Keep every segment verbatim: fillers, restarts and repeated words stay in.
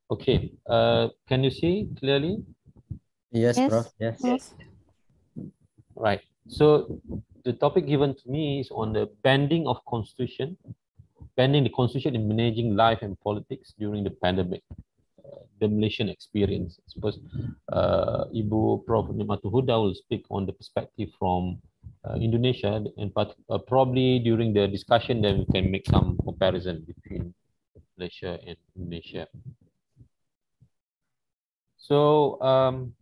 Okay, uh, can you see clearly? Yes, Prof. Yes. Yes. Prof. Right. So the topic given to me is on the bending of constitution, bending the constitution in managing life and politics during the pandemic, uh, the Malaysian experience. I suppose uh, Ibu Prof Nimatu Huda will speak on the perspective from uh, Indonesia, and part, uh, probably during the discussion, then we can make some comparison between Malaysia and Indonesia. So um,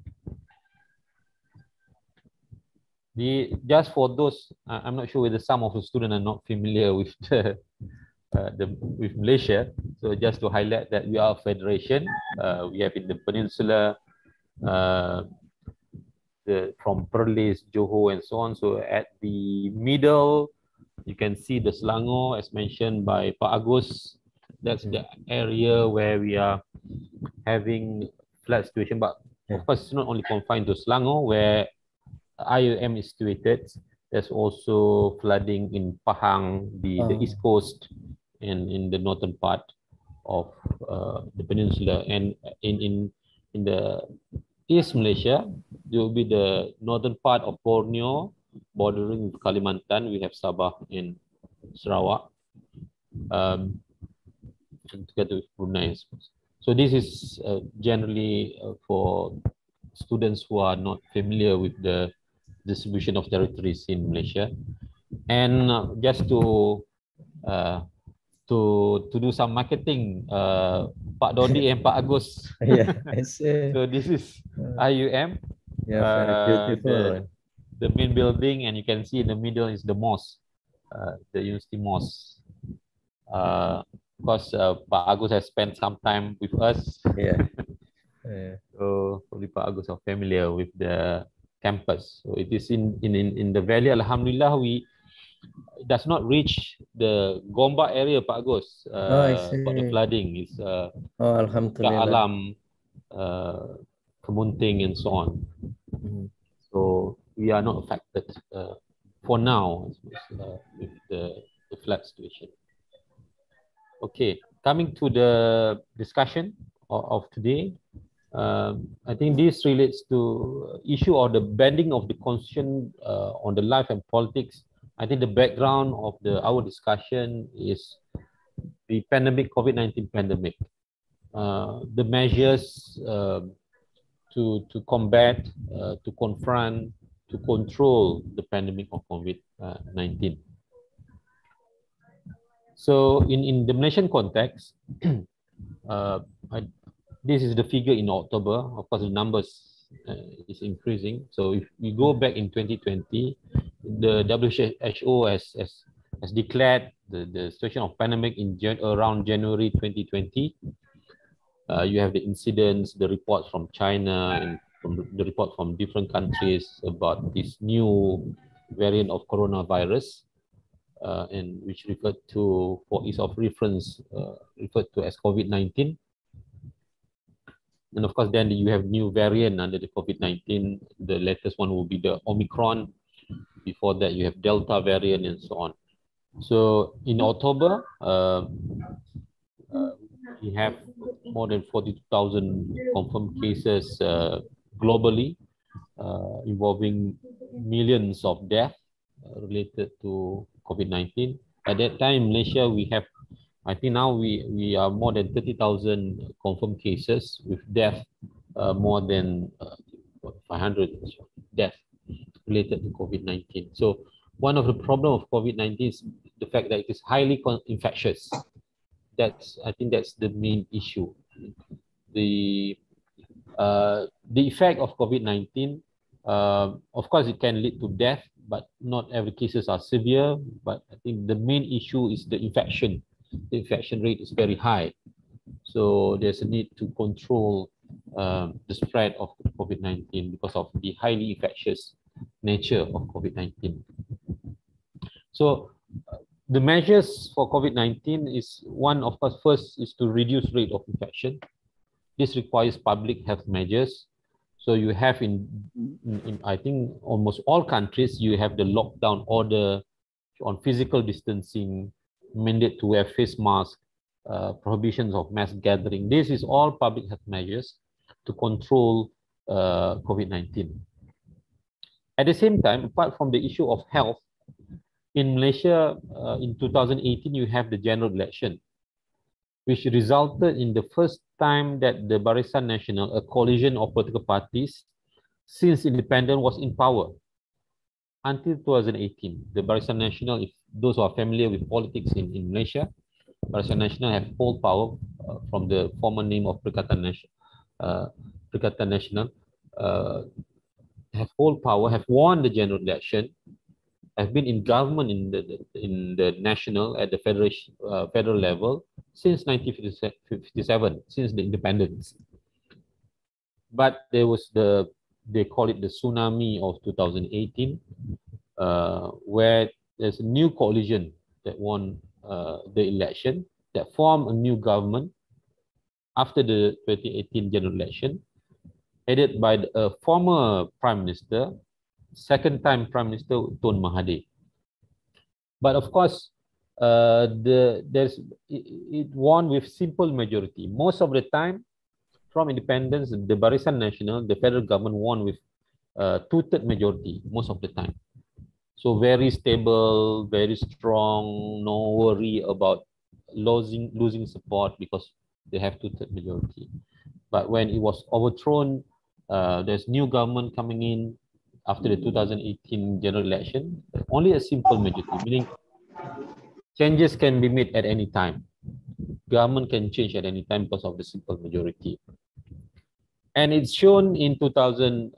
the just for those, uh, I'm not sure whether some of the students are not familiar with the, uh, the with Malaysia. So just to highlight that we are a federation. Uh, we have in the peninsula, uh, the from Perlis, Johor, and so on. So at the middle, you can see the Selangor, as mentioned by Pak Agus. That's the area where we are having flood situation. But of course, it's not only confined to Selangor, where I U M is situated. There's also flooding in Pahang, the, the Oh. east coast, and in the northern part of uh, the peninsula. And in, in, in the East Malaysia, there will be the northern part of Borneo, bordering with Kalimantan. We have Sabah and Sarawak, um, and together with Brunei. So this is uh, generally uh, for students who are not familiar with the distribution of territories in Malaysia. And uh, just to uh, to to do some marketing, uh, Pak Dodi and Pak Agus. Yeah, I see. So this is I U M. Yeah, very Uh, beautiful. the, Right? the main building, and you can see in the middle is the mosque, uh, the University Mosque. Uh, of course, uh, Pak Agus has spent some time with us. Yeah. Yeah. So probably Pak Agus are familiar with the campus. So it is in in in, in the valley. Alhamdulillah, we it does not reach the Gombak area, Pak Agus. Uh, Oh, I see. about the flooding is uh, Oh, Alhamdulillah. Alam, uh, Kemunting, and so on. Mm. So we are not affected uh, for now uh, with the, the flood situation. Okay, coming to the discussion of, of today, um, I think this relates to issue of the bending of the constitution uh, on the life and politics. I think the background of the our discussion is the pandemic, COVID nineteen pandemic, uh, the measures uh, to to combat, uh, to confront, to control the pandemic of COVID nineteen. So in, in the Malaysian context, uh, I, this is the figure in October. Of course, the numbers uh, is increasing. So if we go back in twenty twenty, the W H O has, has, has declared the, the situation of pandemic in Jan around January twenty twenty. Uh, you have the incidents, the reports from China, and from the report from different countries about this new variant of coronavirus. Uh, and which referred to, for ease of reference, uh, referred to as COVID nineteen. And of course, then you have new variant under the COVID nineteen. The latest one will be the Omicron. Before that, you have Delta variant and so on. So in October, uh, uh, we have more than forty-two thousand confirmed cases uh, globally, uh, involving millions of deaths uh, related to COVID nineteen. At that time, in Malaysia, we have, I think now we, we are more than thirty thousand confirmed cases with death, uh, more than uh, five hundred deaths related to COVID nineteen. So one of the problems of COVID nineteen is the fact that it is highly infectious. That's, I think that's the main issue. The, uh, the effect of COVID nineteen, uh, of course, it can lead to death, but not every cases are severe. But I think the main issue is the infection. The infection rate is very high. So there's a need to control um, the spread of COVID nineteen because of the highly infectious nature of COVID nineteen. So uh, the measures for COVID nineteen is one, of course, first is to reduce rate of infection. This requires public health measures. So you have in, in, in, I think, almost all countries, you have the lockdown order on physical distancing, mandate to wear face masks, uh, prohibitions of mass gathering. This is all public health measures to control uh, COVID nineteen. At the same time, apart from the issue of health, in Malaysia uh, in two thousand eighteen, you have the general election, which resulted in the first time that the Barisan Nasional, a coalition of political parties, since independence was in power. Until two thousand eighteen, the Barisan Nasional, if those who are familiar with politics in, in Malaysia, Barisan Nasional have full power uh, from the former name of Perikatan Nasional, uh, Perikatan Nasional, uh, have full power, have won the general election, have been in government in the in the national at the federation uh, federal level since nineteen fifty-seven, since the independence. But there was the, they call it the tsunami of two thousand eighteen, uh, where there's a new coalition that won uh, the election, that formed a new government after the twenty eighteen general election, headed by the uh, former Prime Minister, second time Prime Minister Tun Mahathir. But of course, uh, the there's it, it won with simple majority. Most of the time, from independence, the Barisan Nasional, the federal government won with uh, two-third majority most of the time. So very stable, very strong, no worry about losing losing support because they have two-third majority. But when it was overthrown, uh, there's new government coming in after the two thousand eighteen general election, only a simple majority, meaning changes can be made at any time. Government can change at any time because of the simple majority. And it's shown in two thousand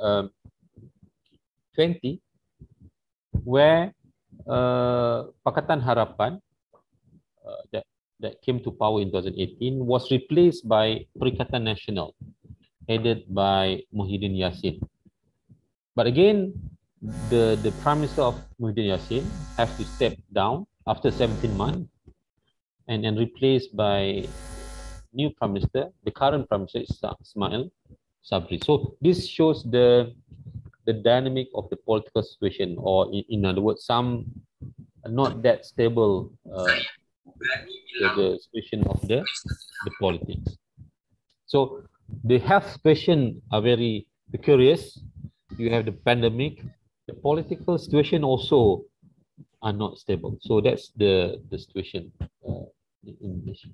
twenty, where uh, Pakatan Harapan, uh, that, that came to power in two thousand eighteen, was replaced by Perikatan Nasional, headed by Muhyiddin Yassin. But again, the, the Prime Minister of Muhyiddin Yassin has to step down after seventeen months and then replaced by new Prime Minister. The current Prime Minister is Ismail Sabri. So this shows the, the dynamic of the political situation, or in, in other words, some not that stable uh, the, the situation of the, the politics. So the health question are very curious. You have the pandemic, the political situation also are not stable. So that's the, the situation uh, in Malaysia.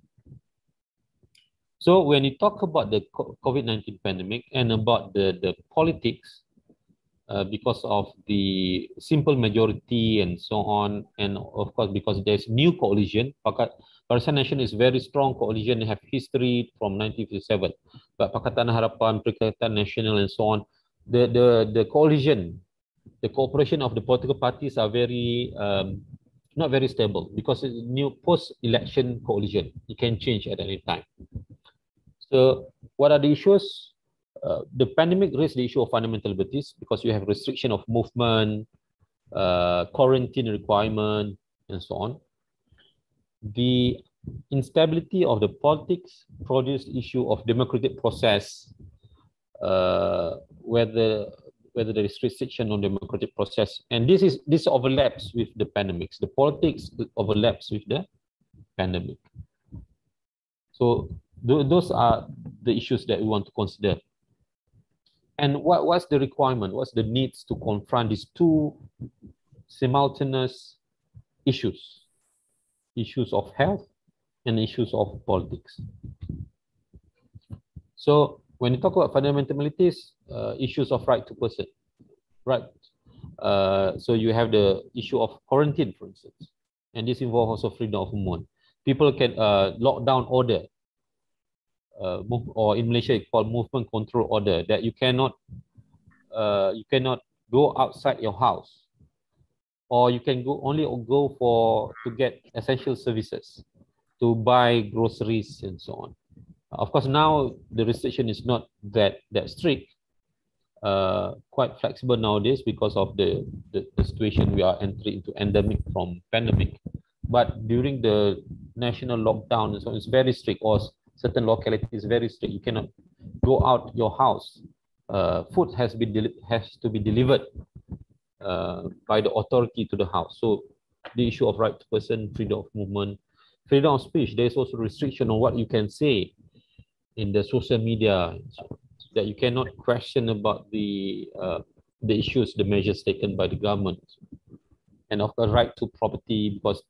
So when you talk about the COVID nineteen pandemic and about the, the politics, uh, because of the simple majority and so on, and of course, because there's new coalition, Barisan Nasional is very strong coalition, have history from nineteen fifty-seven, but Pakatan Harapan, Perikatan Nasional and so on, the, the, the coalition, the cooperation of the political parties are very, um, not very stable because it's a new post-election coalition. It can change at any time. So what are the issues? Uh, the pandemic raised the issue of fundamental liberties because you have restriction of movement, uh, quarantine requirement, and so on. The instability of the politics produced issue of democratic process, uh, whether whether there is restriction on democratic process, and this is this overlaps with the pandemics. The politics overlaps with the pandemic. So th those are the issues that we want to consider. And what, what's the requirement? What's the needs to confront these two simultaneous issues? Issues of health and issues of politics. So when you talk about fundamental liberties, uh, issues of right to person, right? Uh, so you have the issue of quarantine, for instance, and this involves also freedom of movement. People can uh, lock down order, uh, move, or in Malaysia it's called movement control order, that you cannot, uh, you cannot go outside your house, or you can go only go for to get essential services, to buy groceries and so on. Of course, now the restriction is not that that strict, uh, quite flexible nowadays because of the, the, the situation we are entering into endemic from pandemic. But during the national lockdown, and so it's very strict, or certain localities very strict. You cannot go out your house. Uh, food has been has to be delivered uh, by the authority to the house. So the issue of right to person, freedom of movement, freedom of speech. There is also restriction on what you can say in the social media, so that you cannot question about the uh, the issues, the measures taken by the government, and of course right to property, because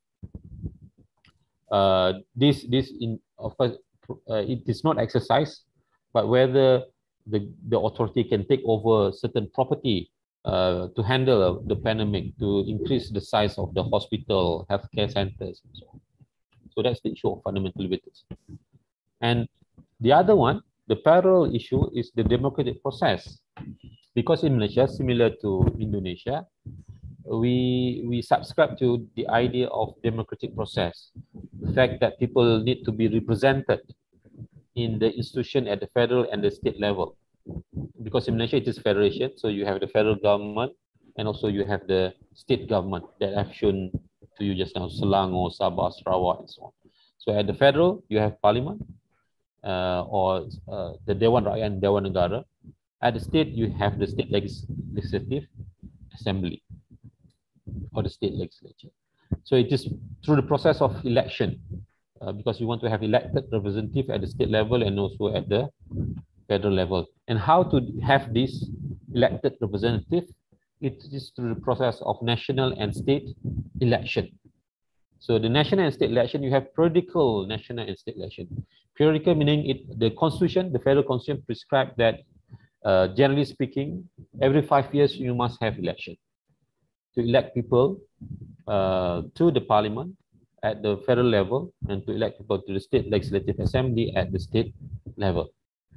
uh, this this in of course uh, it is not exercised, but whether the the authority can take over certain property uh, to handle the pandemic, to increase the size of the hospital, healthcare centers, and so on. So that's the issue of fundamental liberties. And the other one, the parallel issue, is the democratic process. Because in Malaysia, similar to Indonesia, we we subscribe to the idea of democratic process. The fact that people need to be represented in the institution at the federal and the state level. Because in Malaysia it is federation, so you have the federal government and also you have the state government that I've shown to you just now, Selangor, Sabah, Sarawak, and so on. So at the federal, you have parliament uh, or uh, the Dewan Rakyat and Dewan Negara. At the state, you have the state legislative assembly or the state legislature. So it is through the process of election, uh, because you want to have elected representative at the state level and also at the federal level. And how to have this elected representative? It is through the process of national and state election. So the national and state election, you have periodical national and state election. Periodical meaning it the constitution, the federal constitution prescribed that uh, generally speaking, every five years you must have election to elect people uh, to the parliament at the federal level and to elect people to the state legislative assembly at the state level.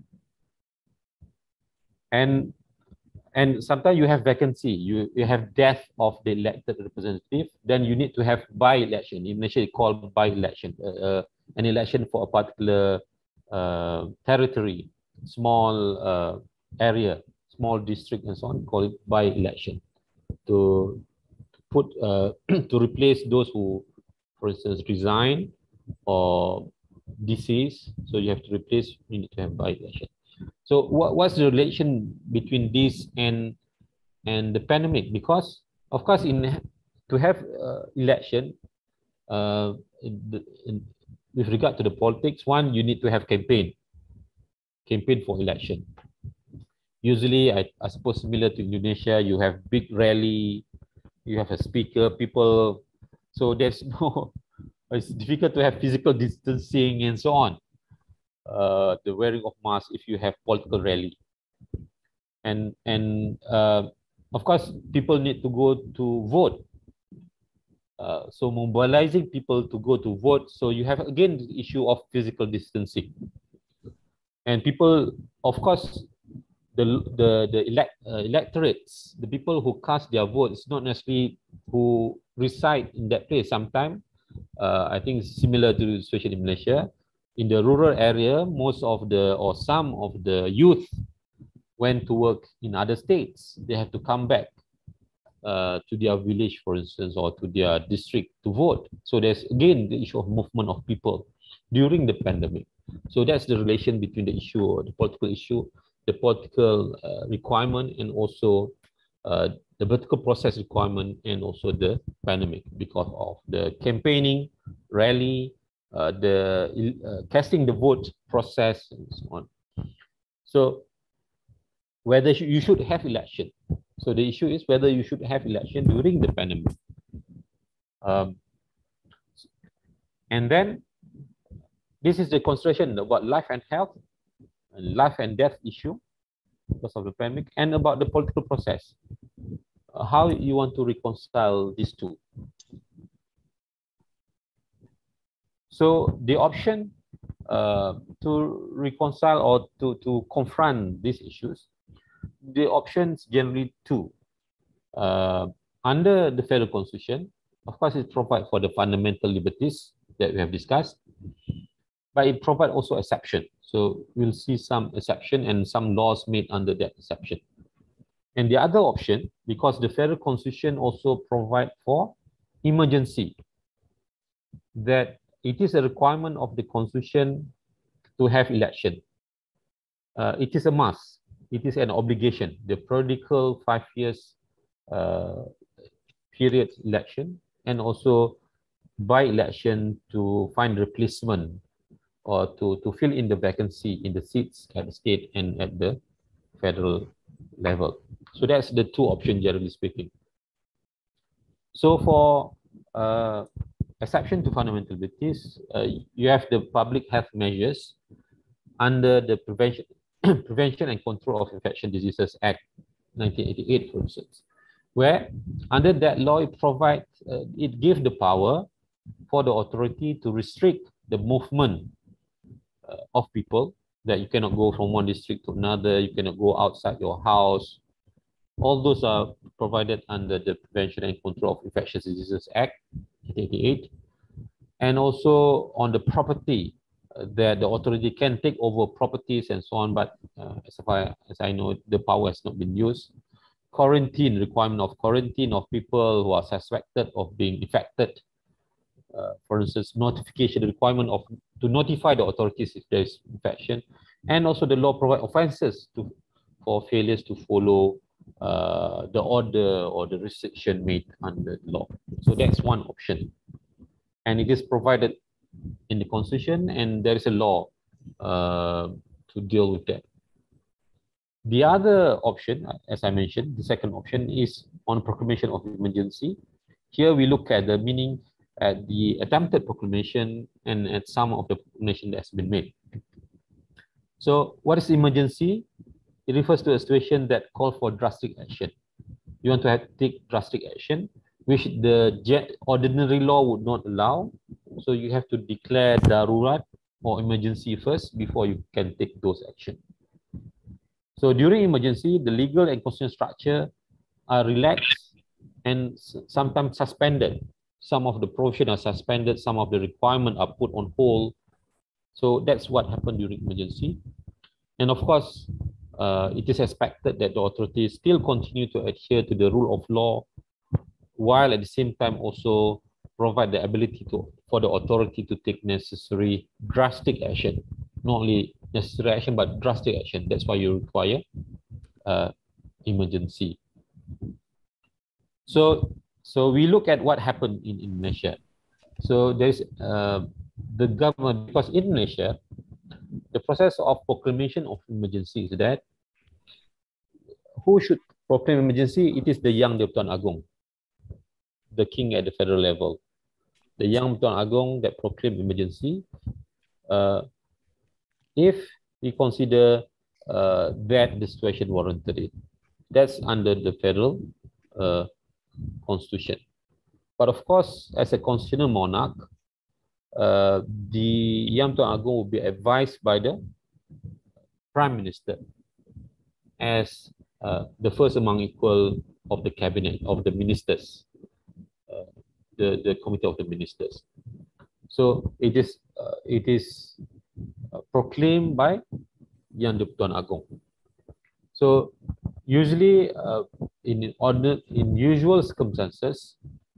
And and sometimes you have vacancy, you, you have death of the elected representative, then you need to have by-election. In Malaysia, it's called by-election, uh, uh, an election for a particular uh, territory, small uh, area, small district and so on, call it by-election, to put, uh, to replace those who, for instance, resign or deceased. So you have to replace, you need to have by-election. So what, what's the relation between this and and the pandemic? Because of course, in to have uh, election, uh, in the, in, with regard to the politics, one, you need to have campaign, campaign for election. Usually, I, I suppose similar to Indonesia, you have big rally, you have a speaker, people. So there's no, it's difficult to have physical distancing and so on. Uh, the wearing of masks if you have political rally, and and uh, of course people need to go to vote. Uh, so mobilizing people to go to vote. So you have again the issue of physical distancing, and people, of course, the the the elect uh, electorates, the people who cast their votes, not necessarily who reside in that place. Sometimes uh, I think it's similar to the situation in Malaysia. In the rural area, most of the or some of the youth went to work in other states. They have to come back uh, to their village, for instance, or to their district to vote. So there's again the issue of movement of people during the pandemic. So that's the relation between the issue, or the political issue, the political uh, requirement, and also uh, the political process requirement, and also the pandemic, because of the campaigning, rally, Uh, the uh, casting the vote process, and so on. So whether you should have election. So the issue is whether you should have election during the pandemic. Um, and then this is the consideration about life and health, and life and death issue because of the pandemic, and about the political process. Uh, how you want to reconcile these two. So the option uh, to reconcile or to, to confront these issues, the options generally two. Uh, under the federal constitution, of course, it provides for the fundamental liberties that we have discussed, but it provides also exception. So we'll see some exception and some laws made under that exception. And the other option, because the federal constitution also provides for emergency, that it is a requirement of the constitution to have election. Uh, it is a must. It is an obligation. The periodical five years uh, period election, and also by-election to find replacement or to, to fill in the vacancy in the seats at the state and at the federal level. So that's the two options, generally speaking. So for uh, exception to fundamental liberties, uh, you have the public health measures under the Prevention, Prevention and Control of Infectious Diseases Act nineteen eighty-eight, for instance, where under that law it provides, uh, it gives the power for the authority to restrict the movement uh, of people, that you cannot go from one district to another, you cannot go outside your house. All those are provided under the Prevention and Control of Infectious Diseases Act nineteen eighty-eight. And also on the property, uh, that the authority can take over properties and so on, but uh, as, far as I know, the power has not been used. Quarantine, requirement of quarantine of people who are suspected of being infected. Uh, for instance, notification, the requirement of to notify the authorities if there is infection, and also the law provide offences to for failures to follow uh, the order or the restriction made under the law. So that's one option, and it is provided in the Constitution, and there is a law uh, to deal with that. The other option, as I mentioned, the second option is on proclamation of emergency. Here we look at the meaning at the attempted proclamation and at some of the proclamation that has been made. So what is emergency? It refers to a situation that calls for drastic action. You want to have, take drastic action, which the ordinary law would not allow. So you have to declare darurat or emergency first before you can take those actions. So during emergency, the legal and constitutional structure are relaxed and sometimes suspended. Some of the provisions are suspended, some of the requirements are put on hold. So that's what happened during emergency. And of course, uh, it is expected that the authorities still continue to adhere to the rule of law, while at the same time also provide the ability to, for the authority to take necessary drastic action. Not only necessary action, but drastic action. That's why you require uh, emergency. So, so we look at what happened in Indonesia. So there's uh, the government, because in Indonesia, the process of proclamation of emergency is that who should proclaim emergency? It is the Yang di-Pertuan Agong, the king at the federal level. The Yang di-Pertuan Agong that proclaim emergency, uh, if we consider uh, that the situation warranted it. That's under the federal uh, constitution. But of course, as a constitutional monarch, uh, the Yang di-Pertuan Agong will be advised by the prime minister as uh, the first among equal of the cabinet, of the ministers, uh, the, the committee of the ministers. So it is, uh, it is uh, proclaimed by Yang di-Pertuan Agong. So usually uh, in, order, in usual circumstances,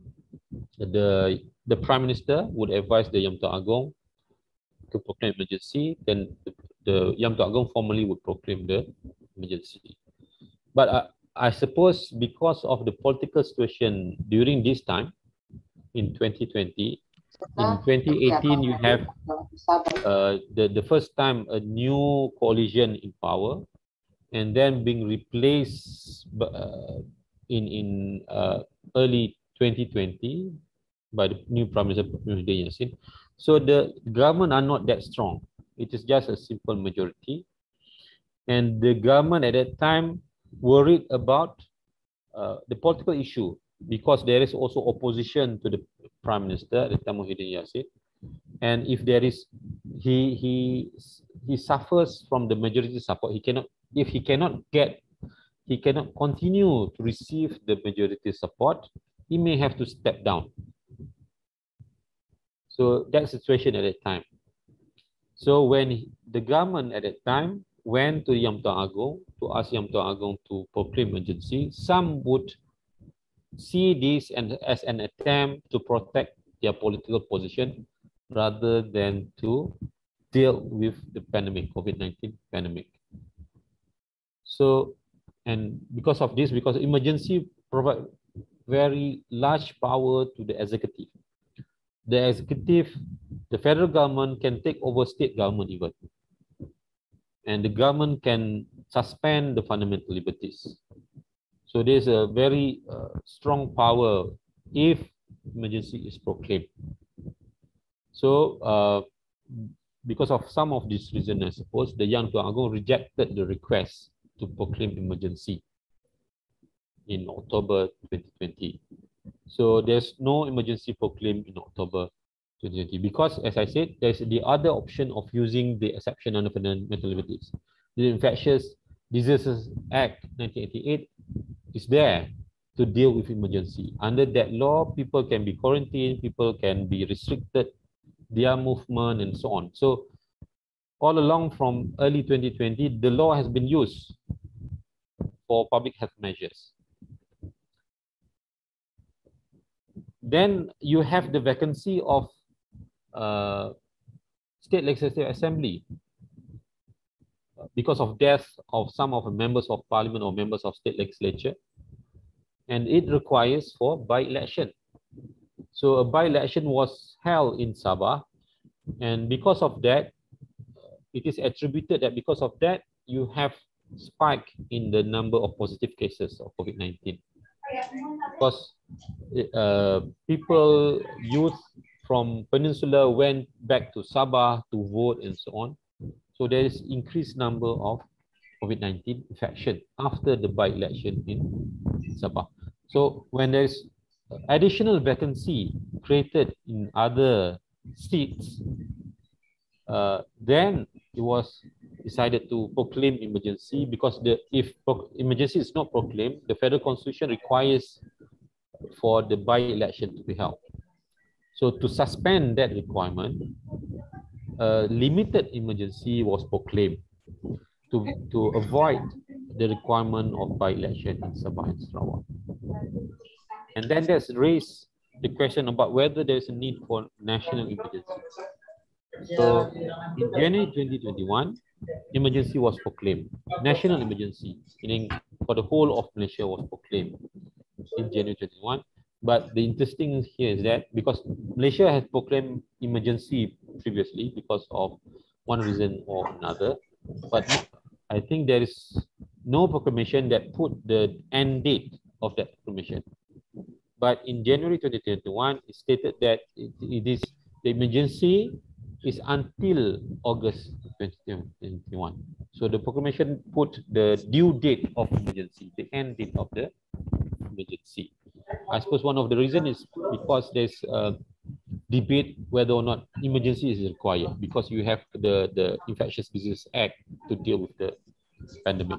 the, the prime minister would advise the Yang di-Pertuan Agong to proclaim emergency, then the, the Yang di-Pertuan Agong formally would proclaim the emergency. But uh, I suppose because of the political situation during this time, in twenty twenty, in twenty eighteen, you have uh, the, the first time a new coalition in power, and then being replaced uh, in, in uh, early twenty twenty by the new Prime Minister, Hidayat Yassin. So the government are not that strong. It is just a simple majority. And the government at that time worried about uh, the political issue, because there is also opposition to the Prime Minister at the time of Hidayat Yassin. And if there is, he, he, he suffers from the majority support. He cannot, if he cannot get, he cannot continue to receive the majority support, he may have to step down. So that's the situation at that time. So when the government at that time went to Yang di-Pertuan Agong to ask Yang di-Pertuan Agong to proclaim emergency, some would see this and as an attempt to protect their political position rather than to deal with the pandemic, COVID nineteen pandemic. So, and because of this, because emergency provide very large power to the executive. the executive, the federal government can take over state government even. And the government can suspend the fundamental liberties. So there's a very uh, strong power if emergency is proclaimed. So uh, because of some of these reasons, I suppose, the Yang Tuan Agong rejected the request to proclaim emergency in October twenty twenty. So there's no emergency proclaimed in October twenty twenty because, as I said, there's the other option of using the exception under fundamental liberties. The Infectious Diseases Act nineteen eighty-eight is there to deal with emergency. Under that law, people can be quarantined, people can be restricted, their movement and so on. So all along from early twenty twenty, the law has been used for public health measures. Then you have the vacancy of uh, State Legislative Assembly because of death of some of the members of parliament or members of state legislature, and it requires for by-election. So a by-election was held in Sabah, and because of that, it is attributed that because of that, you have spike in the number of positive cases of COVID nineteen. Because uh, people, youth from Peninsula went back to Sabah to vote and so on. So there is increased number of COVID nineteen infection after the by-election in Sabah. So when there is additional vacancy created in other seats, uh, then it was decided to proclaim emergency because the if emergency is not proclaimed, the federal constitution requires for the by-election to be held. So to suspend that requirement, a limited emergency was proclaimed to, to avoid the requirement of by-election in Sabah and Sarawak. And then there's raised the question about whether there's a need for national emergency. So in January twenty twenty-one, emergency was proclaimed. National emergency, meaning for the whole of Malaysia, was proclaimed in January twenty twenty-one. But the interesting here is that because Malaysia has proclaimed emergency previously because of one reason or another, but I think there is no proclamation that put the end date of that proclamation. But in January twenty twenty-one, it stated that it, it is the emergency is until August twenty twenty-one. So the proclamation put the due date of emergency, the end date of the emergency. I suppose one of the reasons is because there's a debate whether or not emergency is required because you have the, the Infectious Diseases Act to deal with the pandemic.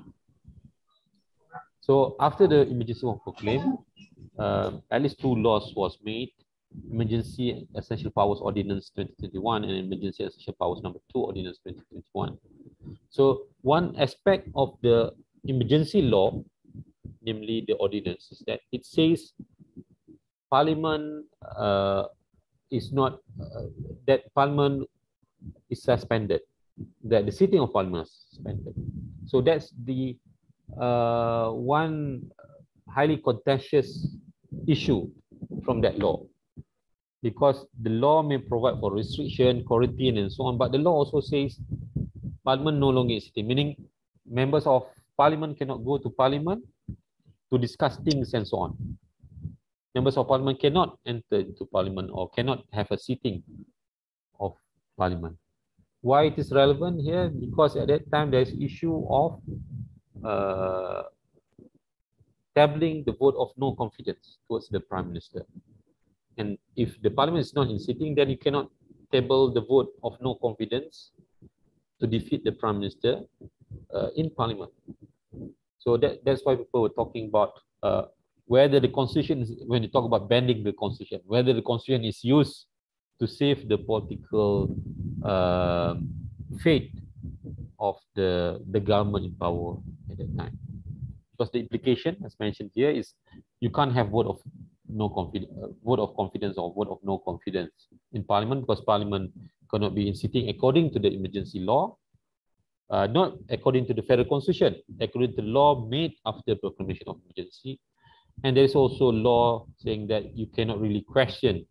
So after the emergency was proclaimed, uh, at least two laws was made. Emergency Essential Powers Ordinance twenty twenty-one and Emergency Essential Powers Number two Ordinance twenty twenty-one. So one aspect of the emergency law, namely the ordinance, is that it says Parliament uh, is not uh, that Parliament is suspended, that the sitting of Parliament is suspended. So that's the uh, one highly contentious issue from that law. Because the law may provide for restriction, quarantine, and so on, but the law also says Parliament no longer is sitting, meaning members of Parliament cannot go to Parliament to discuss things and so on. Members of Parliament cannot enter into Parliament or cannot have a sitting of Parliament. Why it is relevant here? Because at that time there is issue of uh, tabling the vote of no confidence towards the Prime Minister. And if the Parliament is not in sitting, then you cannot table the vote of no confidence to defeat the Prime Minister uh, in Parliament. So that, that's why people were talking about uh, whether the Constitution, is, when you talk about bending the Constitution, whether the Constitution is used to save the political uh, fate of the, the government in power at that time. Because the implication, as mentioned here, is you can't have vote of no confidence, uh, vote of confidence or vote of no confidence in Parliament because Parliament cannot be in sitting according to the emergency law, uh, not according to the federal constitution, according to the law made after proclamation of emergency. And there is also law saying that you cannot really question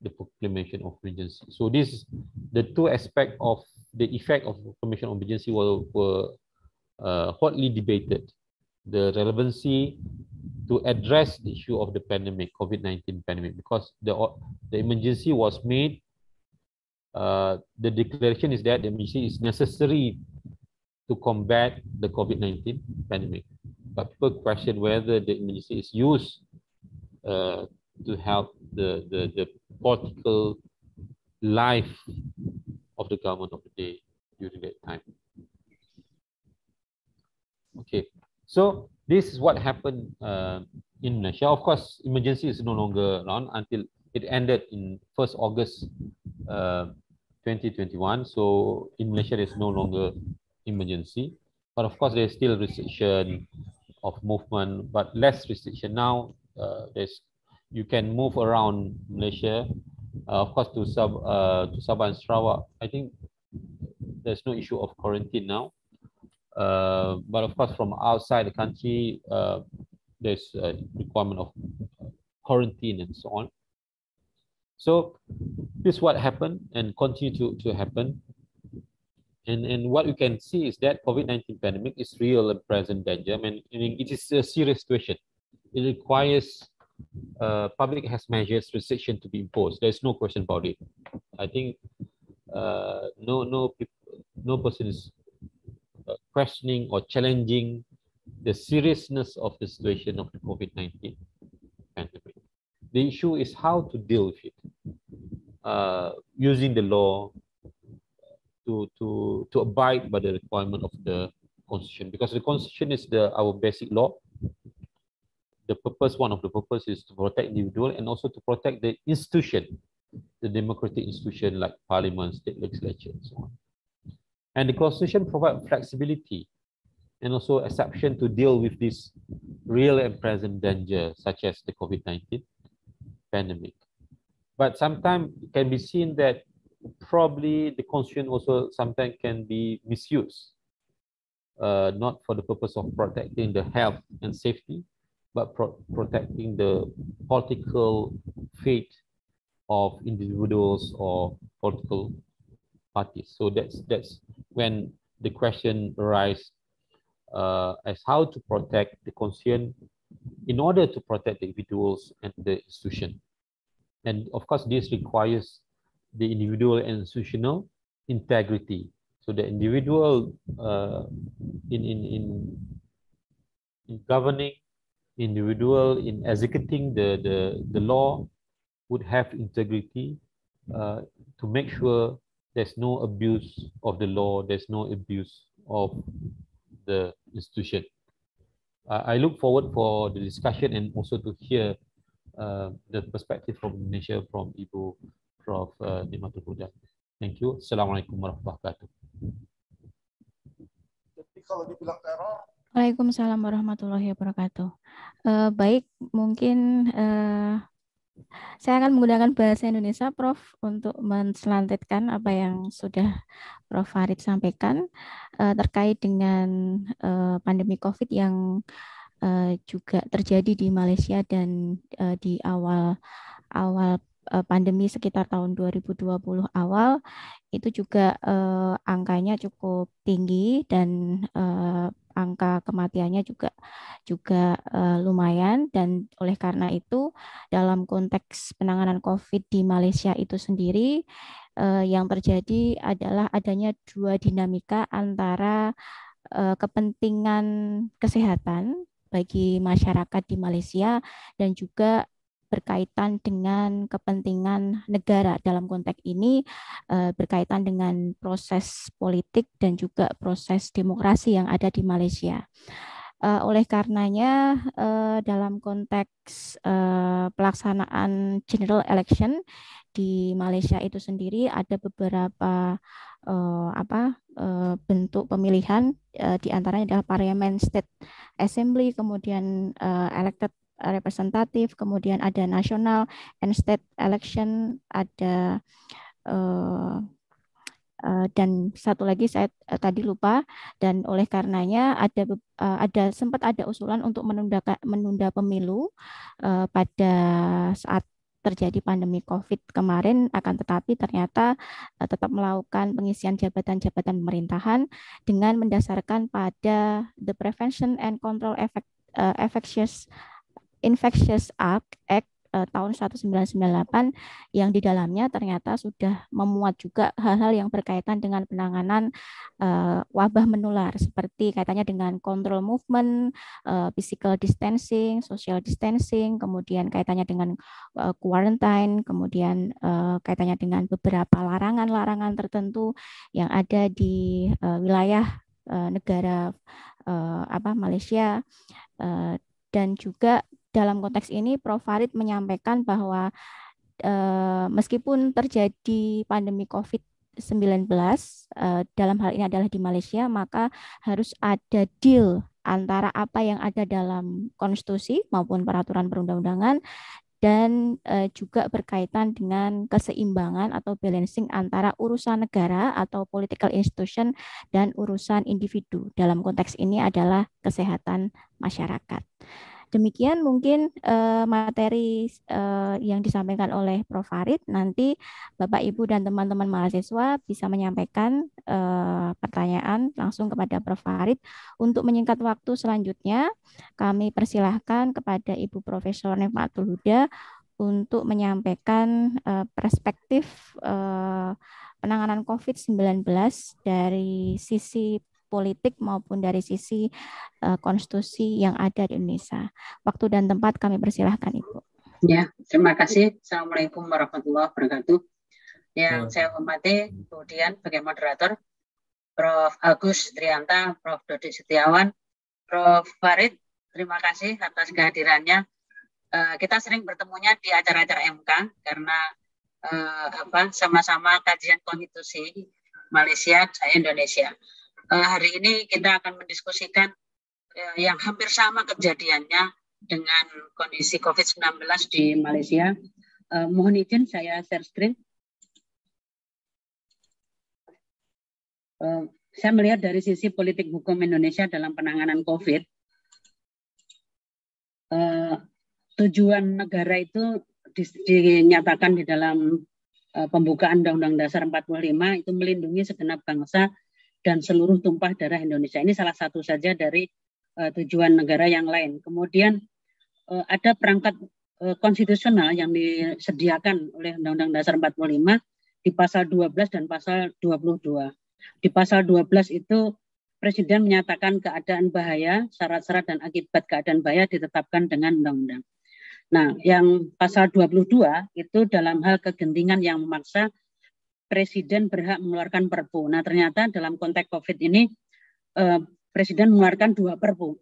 the proclamation of emergency. So this, the two aspects of the effect of proclamation of emergency were, were uh, hotly debated. The relevancy to address the issue of the pandemic, COVID nineteen pandemic, because the, the emergency was made, uh, the declaration is that the emergency is necessary to combat the COVID nineteen pandemic. But people question whether the emergency is used uh, to help the, the, the political life of the government of the day during that time. Okay, so this is what happened uh, in Malaysia. Of course, emergency is no longer around until it ended in first August uh, twenty twenty-one. So in Malaysia, there's no longer emergency. But of course, there's still restriction of movement, but less restriction now. Uh, there's you can move around Malaysia. Uh, of course, to sub uh, to Sabah and Sarawak, I think there's no issue of quarantine now. Uh, but of course, from outside the country, uh, there's a requirement of quarantine and so on. So this is what happened and continue to, to happen. And, and what you can see is that COVID nineteen pandemic is real and present danger. I mean, it is a serious situation. It requires uh, public health measures, restriction to be imposed. There's no question about it. I think uh, no no no person is uh, questioning or challenging the seriousness of the situation of the COVID nineteen pandemic. The issue is how to deal with it uh, using the law, to to to abide by the requirement of the constitution, because the constitution is the our basic law. The purpose, one of the purpose is to protect individual and also to protect the institution, the democratic institution like parliament, state legislature, and so on. And the constitution provides flexibility and also exception to deal with this real and present danger, such as the COVID nineteen pandemic. But sometimes it can be seen that probably the constitution also sometimes can be misused, uh, not for the purpose of protecting the health and safety, but pro protecting the political fate of individuals or political parties. So that's that's when the question arises uh, as how to protect the constitution in order to protect the individuals and the institution. And of course, this requires the individual and institutional integrity. So the individual uh, in, in, in, in governing, individual in executing the, the, the law would have integrity uh, to make sure there's no abuse of the law, there's no abuse of the institution. Uh, I look forward for the discussion and also to hear uh, the perspective from Indonesia from Ibu Prof Uh, Nimatul Huda. Thank you. Assalamualaikum warahmatullahi wabarakatuh. Jadi kalau dibilang teror. Waalaikumsalam warahmatullahi wabarakatuh. Uh, baik, mungkin uh, saya akan menggunakan bahasa Indonesia, Prof, untuk menselanjutkan apa yang sudah Prof Farid sampaikan uh, terkait dengan uh, pandemi COVID yang uh, juga terjadi di Malaysia dan uh, di awal awal pandemi sekitar tahun dua ribu dua puluh awal itu juga eh, angkanya cukup tinggi dan eh, angka kematiannya juga juga eh, lumayan, dan oleh karena itu dalam konteks penanganan COVID di Malaysia itu sendiri eh, yang terjadi adalah adanya dua dinamika antara eh, kepentingan kesehatan bagi masyarakat di Malaysia dan juga berkaitan dengan kepentingan negara. Dalam konteks ini eh, berkaitan dengan proses politik dan juga proses demokrasi yang ada di Malaysia. Eh, oleh karenanya eh, dalam konteks eh, pelaksanaan general election di Malaysia itu sendiri ada beberapa eh, apa eh, bentuk pemilihan, eh, di antaranya adalah Parliament, State Assembly, kemudian eh, elected representatif, kemudian ada national and state election, ada uh, uh, dan satu lagi saya uh, tadi lupa, dan oleh karenanya ada uh, ada sempat ada usulan untuk menunda menunda pemilu uh, pada saat terjadi pandemi COVID kemarin, akan tetapi ternyata uh, tetap melakukan pengisian jabatan-jabatan pemerintahan dengan mendasarkan pada the Prevention and Control Effect, uh, Infectious Infectious Act, Act uh, tahun seribu sembilan ratus sembilan puluh delapan yang di dalamnya ternyata sudah memuat juga hal-hal yang berkaitan dengan penanganan uh, wabah menular seperti kaitannya dengan kontrol movement, uh, physical distancing, social distancing, kemudian kaitannya dengan uh, quarantine, kemudian uh, kaitannya dengan beberapa larangan-larangan tertentu yang ada di uh, wilayah uh, negara uh, apa Malaysia, uh, dan juga dalam konteks ini, Prof Farid menyampaikan bahwa eh, meskipun terjadi pandemi COVID sembilan belas, eh, dalam hal ini adalah di Malaysia, maka harus ada deal antara apa yang ada dalam konstitusi maupun peraturan perundang-undangan dan eh, juga berkaitan dengan keseimbangan atau balancing antara urusan negara atau political institution dan urusan individu. Dalam konteks ini adalah kesehatan masyarakat. Demikian mungkin uh, materi uh, yang disampaikan oleh Prof Farid. Nanti Bapak, Ibu, dan teman-teman mahasiswa bisa menyampaikan uh, pertanyaan langsung kepada Prof Farid. Untuk menyingkat waktu selanjutnya, kami persilahkan kepada Ibu Profesor Nefmatul Huda untuk menyampaikan uh, perspektif uh, penanganan COVID sembilan belas dari sisi politik maupun dari sisi uh, konstitusi yang ada di Indonesia. Waktu dan tempat kami persilahkan, Ibu. Ya, terima kasih. Assalamualaikum warahmatullahi wabarakatuh. Yang saya hormati kemudian sebagai moderator Prof Agus Trianta, Prof Dodi Setiawan, Prof Farid, terima kasih atas kehadirannya. Uh, kita sering bertemunya di acara-acara M K karena uh, apa sama-sama kajian konstitusi Malaysia, saya Indonesia. Uh, hari ini kita akan mendiskusikan uh, yang hampir sama kejadiannya dengan kondisi COVID sembilan belas di Malaysia. Uh, mohon izin saya share screen. Uh, saya melihat dari sisi politik hukum Indonesia dalam penanganan COVID. Uh, tujuan negara itu dinyatakan di dalam uh, pembukaan Undang-Undang Dasar empat puluh lima itu melindungi segenap bangsa dan seluruh tumpah darah Indonesia. Ini salah satu saja dari uh, tujuan negara yang lain. Kemudian uh, ada perangkat uh, konstitusional yang disediakan oleh Undang-Undang Dasar empat puluh lima di pasal dua belas dan pasal dua puluh dua. Di pasal dua belas itu Presiden menyatakan keadaan bahaya, syarat-syarat dan akibat keadaan bahaya ditetapkan dengan undang-undang. Nah, yang pasal dua puluh dua itu dalam hal kegentingan yang memaksa Presiden berhak mengeluarkan perpu. Nah, ternyata dalam konteks COVID ini eh, Presiden mengeluarkan dua perpu.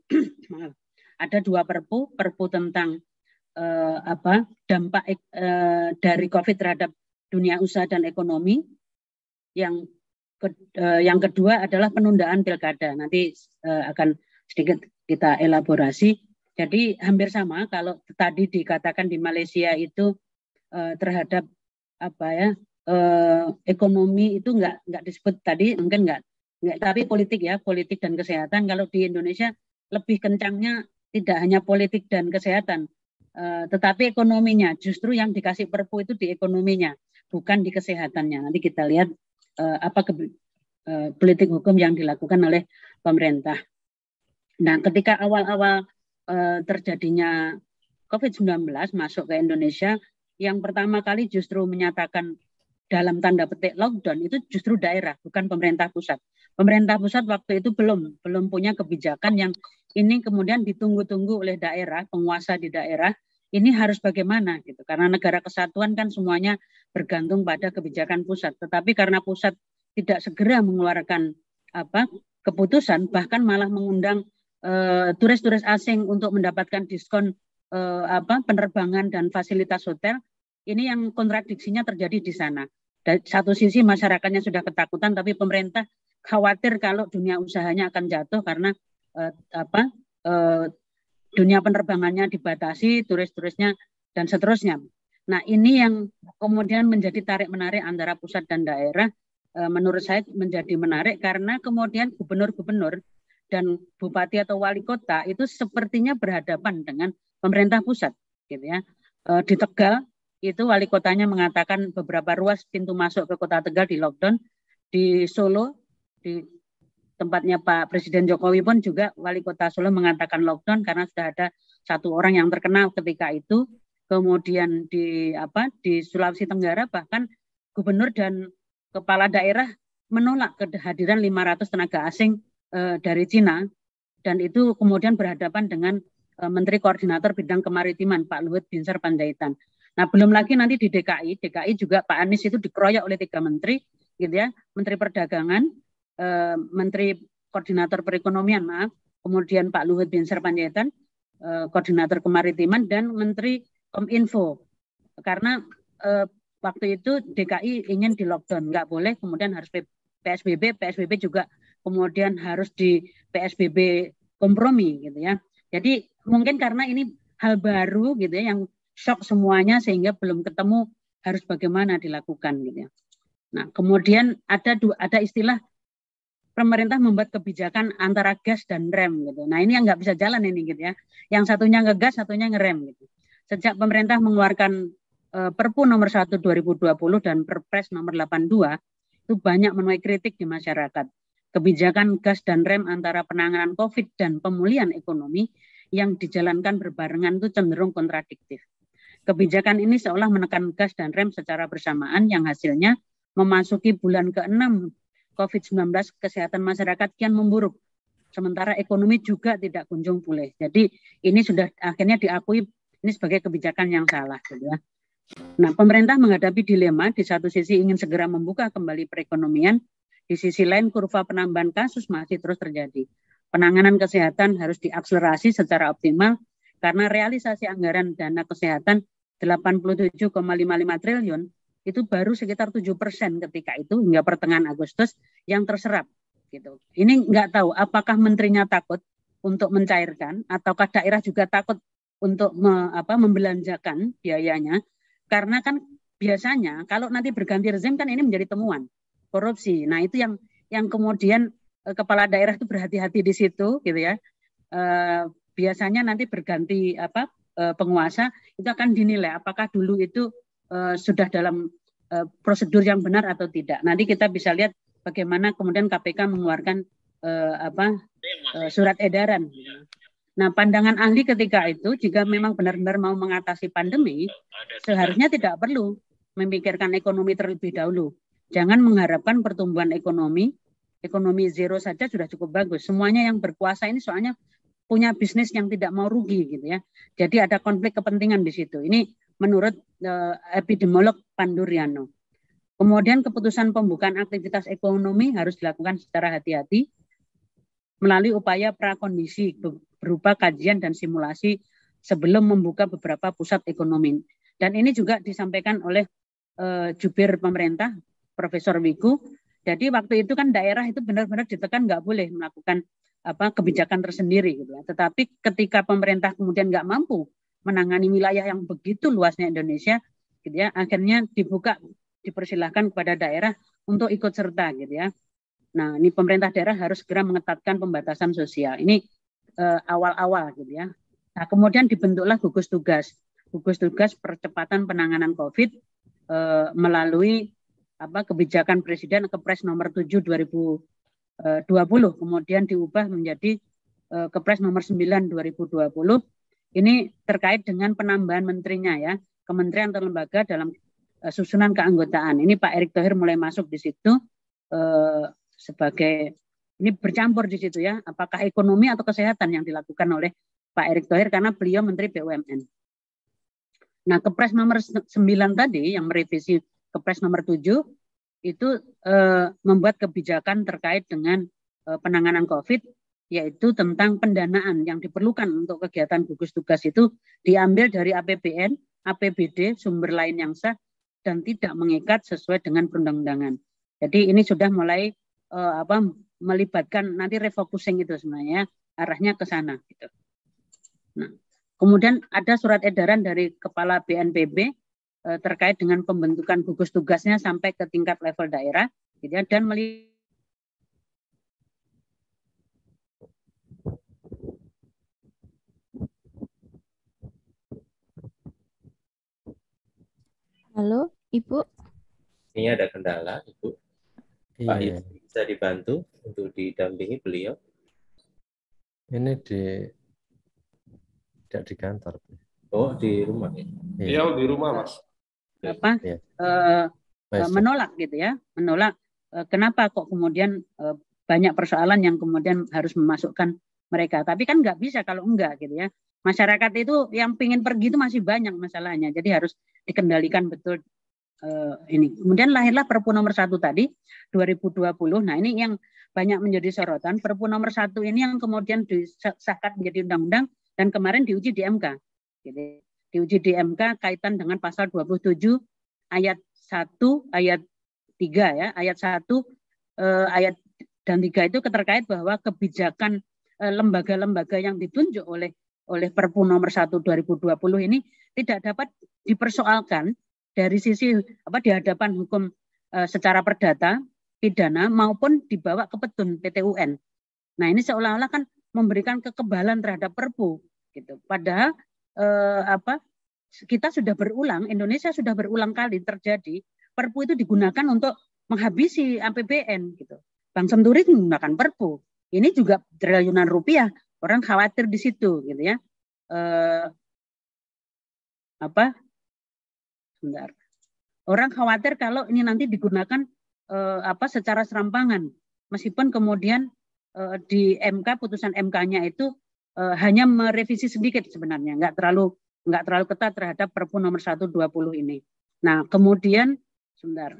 Ada dua perpu, perpu tentang eh, apa dampak eh, dari COVID terhadap dunia usaha dan ekonomi. Yang ke, eh, yang kedua adalah penundaan pilkada. Nanti eh, akan sedikit kita elaborasi. Jadi hampir sama kalau tadi dikatakan di Malaysia itu eh, terhadap apa ya eh, ekonomi itu nggak nggak disebut tadi, mungkin nggak nggak tapi politik ya, politik dan kesehatan. Kalau di Indonesia lebih kencangnya tidak hanya politik dan kesehatan, eh, tetapi ekonominya justru yang dikasih perpu itu di ekonominya, bukan di kesehatannya. Nanti kita lihat eh, apa ke, eh, politik hukum yang dilakukan oleh pemerintah. Nah, ketika awal-awal eh, terjadinya COVID sembilan belas masuk ke Indonesia, yang pertama kali justru menyatakan dalam tanda petik lockdown itu justru daerah, bukan pemerintah pusat. Pemerintah pusat waktu itu belum belum punya kebijakan yang ini kemudian ditunggu-tunggu oleh daerah, penguasa di daerah. Ini harus bagaimana gitu. Karena negara kesatuan kan semuanya bergantung pada kebijakan pusat. Tetapi karena pusat tidak segera mengeluarkan apa keputusan, bahkan malah mengundang uh, turis-turis asing untuk mendapatkan diskon uh, apa penerbangan dan fasilitas hotel. Ini yang kontradiksinya terjadi di sana. Dari satu sisi masyarakatnya sudah ketakutan, tapi pemerintah khawatir kalau dunia usahanya akan jatuh karena uh, apa uh, dunia penerbangannya dibatasi, turis-turisnya dan seterusnya. Nah, ini yang kemudian menjadi tarik-menarik antara pusat dan daerah. E, menurut saya menjadi menarik karena kemudian gubernur-gubernur dan bupati atau wali kota itu sepertinya berhadapan dengan pemerintah pusat, gitu ya. E, di Tegal itu wali kotanya mengatakan beberapa ruas pintu masuk ke Kota Tegal di lockdown. Di Solo, di tempatnya Pak Presiden Jokowi pun juga wali kota Solo mengatakan lockdown karena sudah ada satu orang yang terkena ketika itu. Kemudian di apa di Sulawesi Tenggara bahkan gubernur dan kepala daerah menolak kehadiran lima ratus tenaga asing eh, dari Cina, dan itu kemudian berhadapan dengan eh, Menteri Koordinator Bidang Kemaritiman Pak Luhut Binsar Panjaitan. Nah, belum lagi nanti di D K I, D K I juga Pak Anies itu dikeroyok oleh tiga menteri, gitu ya, Menteri Perdagangan, eh, Menteri Koordinator Perekonomian, maaf, kemudian Pak Luhut Binsar Panjaitan, eh, Koordinator Kemaritiman, dan Menteri Kominfo. Karena eh, waktu itu D K I ingin di lockdown, nggak boleh, kemudian harus P S B B, P S B B juga kemudian harus di P S B B kompromi, gitu ya. Jadi mungkin karena ini hal baru, gitu ya, yang shock semuanya sehingga belum ketemu harus bagaimana dilakukan, gitu ya. Nah, kemudian ada dua, ada istilah pemerintah membuat kebijakan antara gas dan rem, gitu. Nah, ini yang nggak bisa jalan ini, gitu ya. Yang satunya ngegas, satunya ngerem, gitu. Sejak pemerintah mengeluarkan uh, Perpu nomor satu dua ribu dua puluh dan Perpres nomor delapan puluh dua, itu banyak menuai kritik di masyarakat. Kebijakan gas dan rem antara penanganan COVID dan pemulihan ekonomi yang dijalankan berbarengan itu cenderung kontradiktif. Kebijakan ini seolah menekan gas dan rem secara bersamaan yang hasilnya memasuki bulan keenam COVID sembilan belas kesehatan masyarakat kian memburuk. Sementara ekonomi juga tidak kunjung pulih. Jadi ini sudah akhirnya diakui ini sebagai kebijakan yang salah, gitu ya. Nah, pemerintah menghadapi dilema, di satu sisi ingin segera membuka kembali perekonomian, di sisi lain kurva penambahan kasus masih terus terjadi. Penanganan kesehatan harus diakselerasi secara optimal karena realisasi anggaran dana kesehatan delapan puluh tujuh koma lima puluh lima triliun itu baru sekitar tujuh persen ketika itu hingga pertengahan Agustus yang terserap, gitu. Ini nggak tahu apakah menterinya takut untuk mencairkan ataukah daerah juga takut untuk me, apa, membelanjakan biayanya, karena kan biasanya kalau nanti berganti rezim kan ini menjadi temuan korupsi. Nah, itu yang yang kemudian eh, kepala daerah itu berhati-hati di situ, gitu ya. Eh, biasanya nanti berganti apa eh, penguasa itu akan dinilai apakah dulu itu eh, sudah dalam eh, prosedur yang benar atau tidak. Nanti kita bisa lihat bagaimana kemudian K P K mengeluarkan eh, apa eh, surat edaran. Nah, pandangan ahli ketika itu, jika memang benar-benar mau mengatasi pandemi, seharusnya tidak perlu memikirkan ekonomi terlebih dahulu. Jangan mengharapkan pertumbuhan ekonomi, ekonomi zero saja sudah cukup bagus. Semuanya yang berkuasa ini soalnya punya bisnis yang tidak mau rugi, gitu ya. Jadi ada konflik kepentingan di situ. Ini menurut uh, epidemiolog Panduriano. Kemudian keputusan pembukaan aktivitas ekonomi harus dilakukan secara hati-hati melalui upaya prakondisi berupa kajian dan simulasi sebelum membuka beberapa pusat ekonomi. Dan ini juga disampaikan oleh uh, jubir pemerintah, Profesor Wiku. Jadi waktu itu kan daerah itu benar-benar ditekan nggak boleh melakukan apa kebijakan tersendiri, gitu ya. Tetapi ketika pemerintah kemudian nggak mampu menangani wilayah yang begitu luasnya Indonesia, gitu ya, akhirnya dibuka, dipersilahkan kepada daerah untuk ikut serta, gitu ya. Nah, ini pemerintah daerah harus segera mengetatkan pembatasan sosial. Ini eh, awal-awal, gitu ya. Nah, kemudian dibentuklah gugus tugas, gugus tugas percepatan penanganan COVID eh, melalui apa kebijakan Presiden Kepres nomor tujuh dua ribu dua puluh, kemudian diubah menjadi eh, Kepres nomor sembilan dua ribu dua puluh. Ini terkait dengan penambahan menterinya, ya, kementerian atau lembaga dalam eh, susunan keanggotaan. Ini Pak Erick Thohir mulai masuk di situ. Eh, sebagai ini bercampur di situ, ya, apakah ekonomi atau kesehatan yang dilakukan oleh Pak Erick Thohir karena beliau Menteri B U M N. Nah, Kepres nomor sembilan tadi yang merevisi Kepres nomor tujuh itu eh, membuat kebijakan terkait dengan eh, penanganan COVID, yaitu tentang pendanaan yang diperlukan untuk kegiatan gugus tugas itu diambil dari A P B N, A P B D, sumber lain yang sah dan tidak mengikat sesuai dengan perundang-undangan. Jadi ini sudah mulai Uh, apa melibatkan nanti refocusing itu sebenarnya arahnya ke sana, gitu. Nah, kemudian ada surat edaran dari Kepala B N P B uh, terkait dengan pembentukan gugus tugasnya sampai ke tingkat level daerah, gitu ya, dan melihat Halo, Ibu. Ini ada kendala, Ibu. Pak Iya, Yusri bisa dibantu untuk didampingi beliau? ini di tidak di kantor. Oh, di rumah ya? Iya, Dia di rumah, Mas. Apa iya. eh, Mas, eh, menolak gitu ya, menolak. Eh, kenapa kok kemudian eh, banyak persoalan yang kemudian harus memasukkan mereka? Tapi kan nggak bisa kalau enggak gitu ya. Masyarakat itu yang pingin pergi itu masih banyak masalahnya. Jadi harus dikendalikan betul eh, ini. Kemudian lahirlah Perpu nomor satu tadi dua ribu dua puluh. Nah ini yang banyak menjadi sorotan. Perpu nomor satu ini yang kemudian disahkan menjadi undang-undang dan kemarin diuji di M K. Gitu. Diuji di M K kaitan dengan pasal dua puluh tujuh ayat satu, ayat tiga ya, ayat satu, eh, ayat dan tiga itu terkait bahwa kebijakan eh, lembaga-lembaga yang ditunjuk oleh oleh Perpu nomor satu dua ribu dua puluh ini tidak dapat dipersoalkan dari sisi apa di hadapan hukum eh, secara perdata, pidana maupun dibawa ke petun P T U N. Nah, ini seolah-olah kan memberikan kekebalan terhadap Perpu gitu. Padahal eh, apa kita sudah berulang, Indonesia sudah berulang kali terjadi Perpu itu digunakan untuk menghabisi A P B N gitu. Bank Senturi menggunakan Perpu. Ini juga triliunan rupiah. Orang khawatir di situ gitu ya. Eh, apa? Sebentar. Orang khawatir kalau ini nanti digunakan eh, apa secara serampangan. Meskipun kemudian eh, di M K putusan M K-nya itu eh, hanya merevisi sedikit sebenarnya, nggak terlalu nggak terlalu ketat terhadap Perpu nomor satu dua puluh ini. Nah, kemudian sebentar.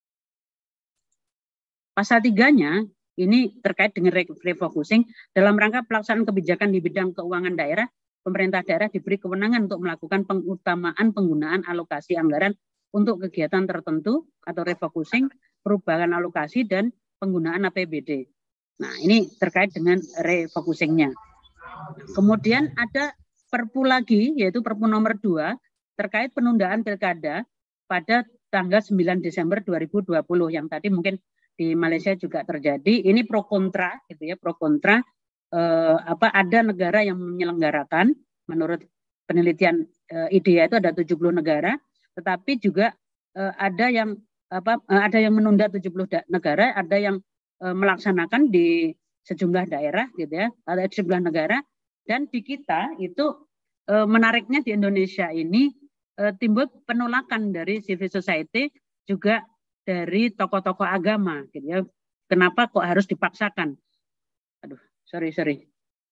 Pasal tiganya ini terkait dengan refocusing dalam rangka pelaksanaan kebijakan di bidang keuangan daerah, pemerintah daerah diberi kewenangan untuk melakukan pengutamaan penggunaan alokasi anggaran untuk kegiatan tertentu atau refocusing, perubahan alokasi dan penggunaan A P B D. Nah, ini terkait dengan refocusingnya. Kemudian ada Perpu lagi, yaitu Perpu nomor dua, terkait penundaan pilkada pada tanggal sembilan Desember dua ribu dua puluh, yang tadi mungkin di Malaysia juga terjadi. Ini pro kontra, gitu ya, pro kontra. Eh, apa ada negara yang menyelenggarakan, menurut penelitian eh, I D E A itu ada tujuh puluh negara, tetapi juga eh, ada yang apa eh, ada yang menunda tujuh puluh negara, ada yang eh, melaksanakan di sejumlah daerah, gitu ya, ada sejumlah negara. Dan di kita itu e, menariknya di Indonesia ini e, timbul penolakan dari civil society, juga dari tokoh-tokoh agama, gitu ya. Kenapa kok harus dipaksakan? Aduh, sorry sorry.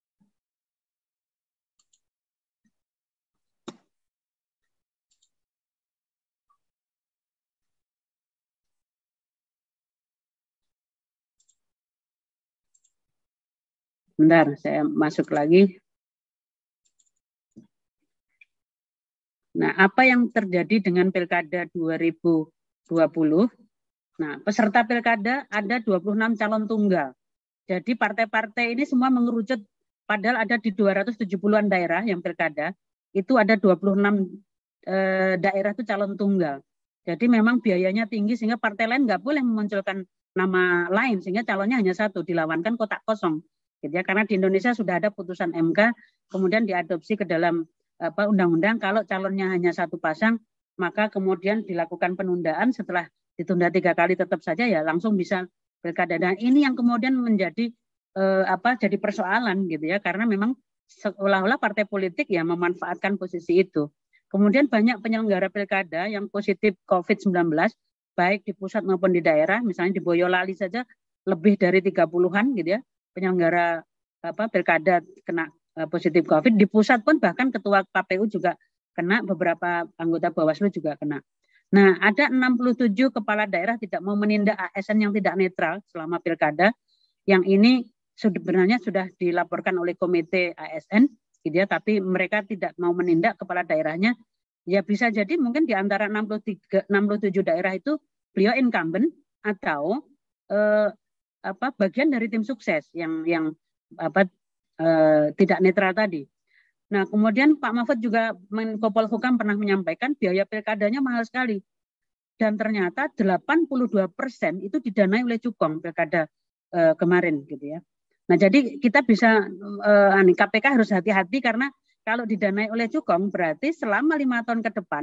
Bentar, saya masuk lagi. Nah, apa yang terjadi dengan Pilkada dua ribu dua puluh? Nah, peserta Pilkada ada dua puluh enam calon tunggal. Jadi partai-partai ini semua mengerucut, padahal ada di dua ratus tujuh puluhan daerah yang Pilkada, itu ada dua puluh enam eh, daerah itu calon tunggal. Jadi memang biayanya tinggi sehingga partai lain nggak boleh memunculkan nama lain, sehingga calonnya hanya satu, dilawankan kotak kosong. Gitu ya, karena di Indonesia sudah ada putusan M K, kemudian diadopsi ke dalam apa undang-undang, kalau calonnya hanya satu pasang, maka kemudian dilakukan penundaan, setelah ditunda tiga kali tetap saja ya langsung bisa pilkada. Dan ini yang kemudian menjadi eh, apa jadi persoalan gitu ya, karena memang seolah-olah partai politik ya memanfaatkan posisi itu. Kemudian banyak penyelenggara pilkada yang positif covid sembilan belas, baik di pusat maupun di daerah. Misalnya di Boyolali saja lebih dari tiga puluhan gitu ya penyelenggara apa pilkada kena positif COVID. Di pusat pun bahkan ketua K P U juga kena, beberapa anggota Bawaslu juga kena. Nah, ada enam puluh tujuh kepala daerah tidak mau menindak A S N yang tidak netral selama pilkada. Yang ini sebenarnya sudah dilaporkan oleh komite A S N, gitu ya, tapi mereka tidak mau menindak kepala daerahnya. Ya bisa jadi mungkin di antara enam puluh tiga, enam puluh tujuh daerah itu beliau incumbent atau eh, apa bagian dari tim sukses yang yang apa Uh, tidak netral tadi. Nah, kemudian Pak Mahfud juga Menko Polhukam pernah menyampaikan biaya pilkadanya mahal sekali. Dan ternyata delapan puluh dua persen itu didanai oleh cukong pilkada uh, kemarin gitu ya. Nah, jadi kita bisa uh, K P K harus hati-hati, karena kalau didanai oleh cukong berarti selama lima tahun ke depan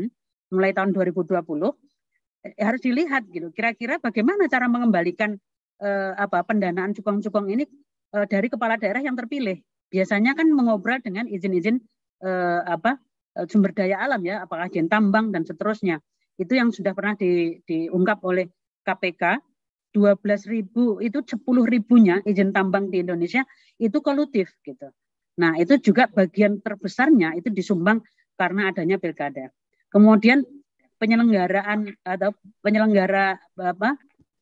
mulai tahun dua ribu dua puluh eh, harus dilihat gitu. Kira-kira bagaimana cara mengembalikan eh, apa pendanaan cukong-cukong ini eh, dari kepala daerah yang terpilih. Biasanya kan mengobrol dengan izin-izin eh, apa sumber daya alam ya, apakah izin tambang dan seterusnya. Itu yang sudah pernah di, diungkap oleh K P K. dua belas ribu itu sepuluh ribunya izin tambang di Indonesia itu kolutif gitu. Nah, itu juga bagian terbesarnya itu disumbang karena adanya pilkada. Kemudian penyelenggaraan atau penyelenggara apa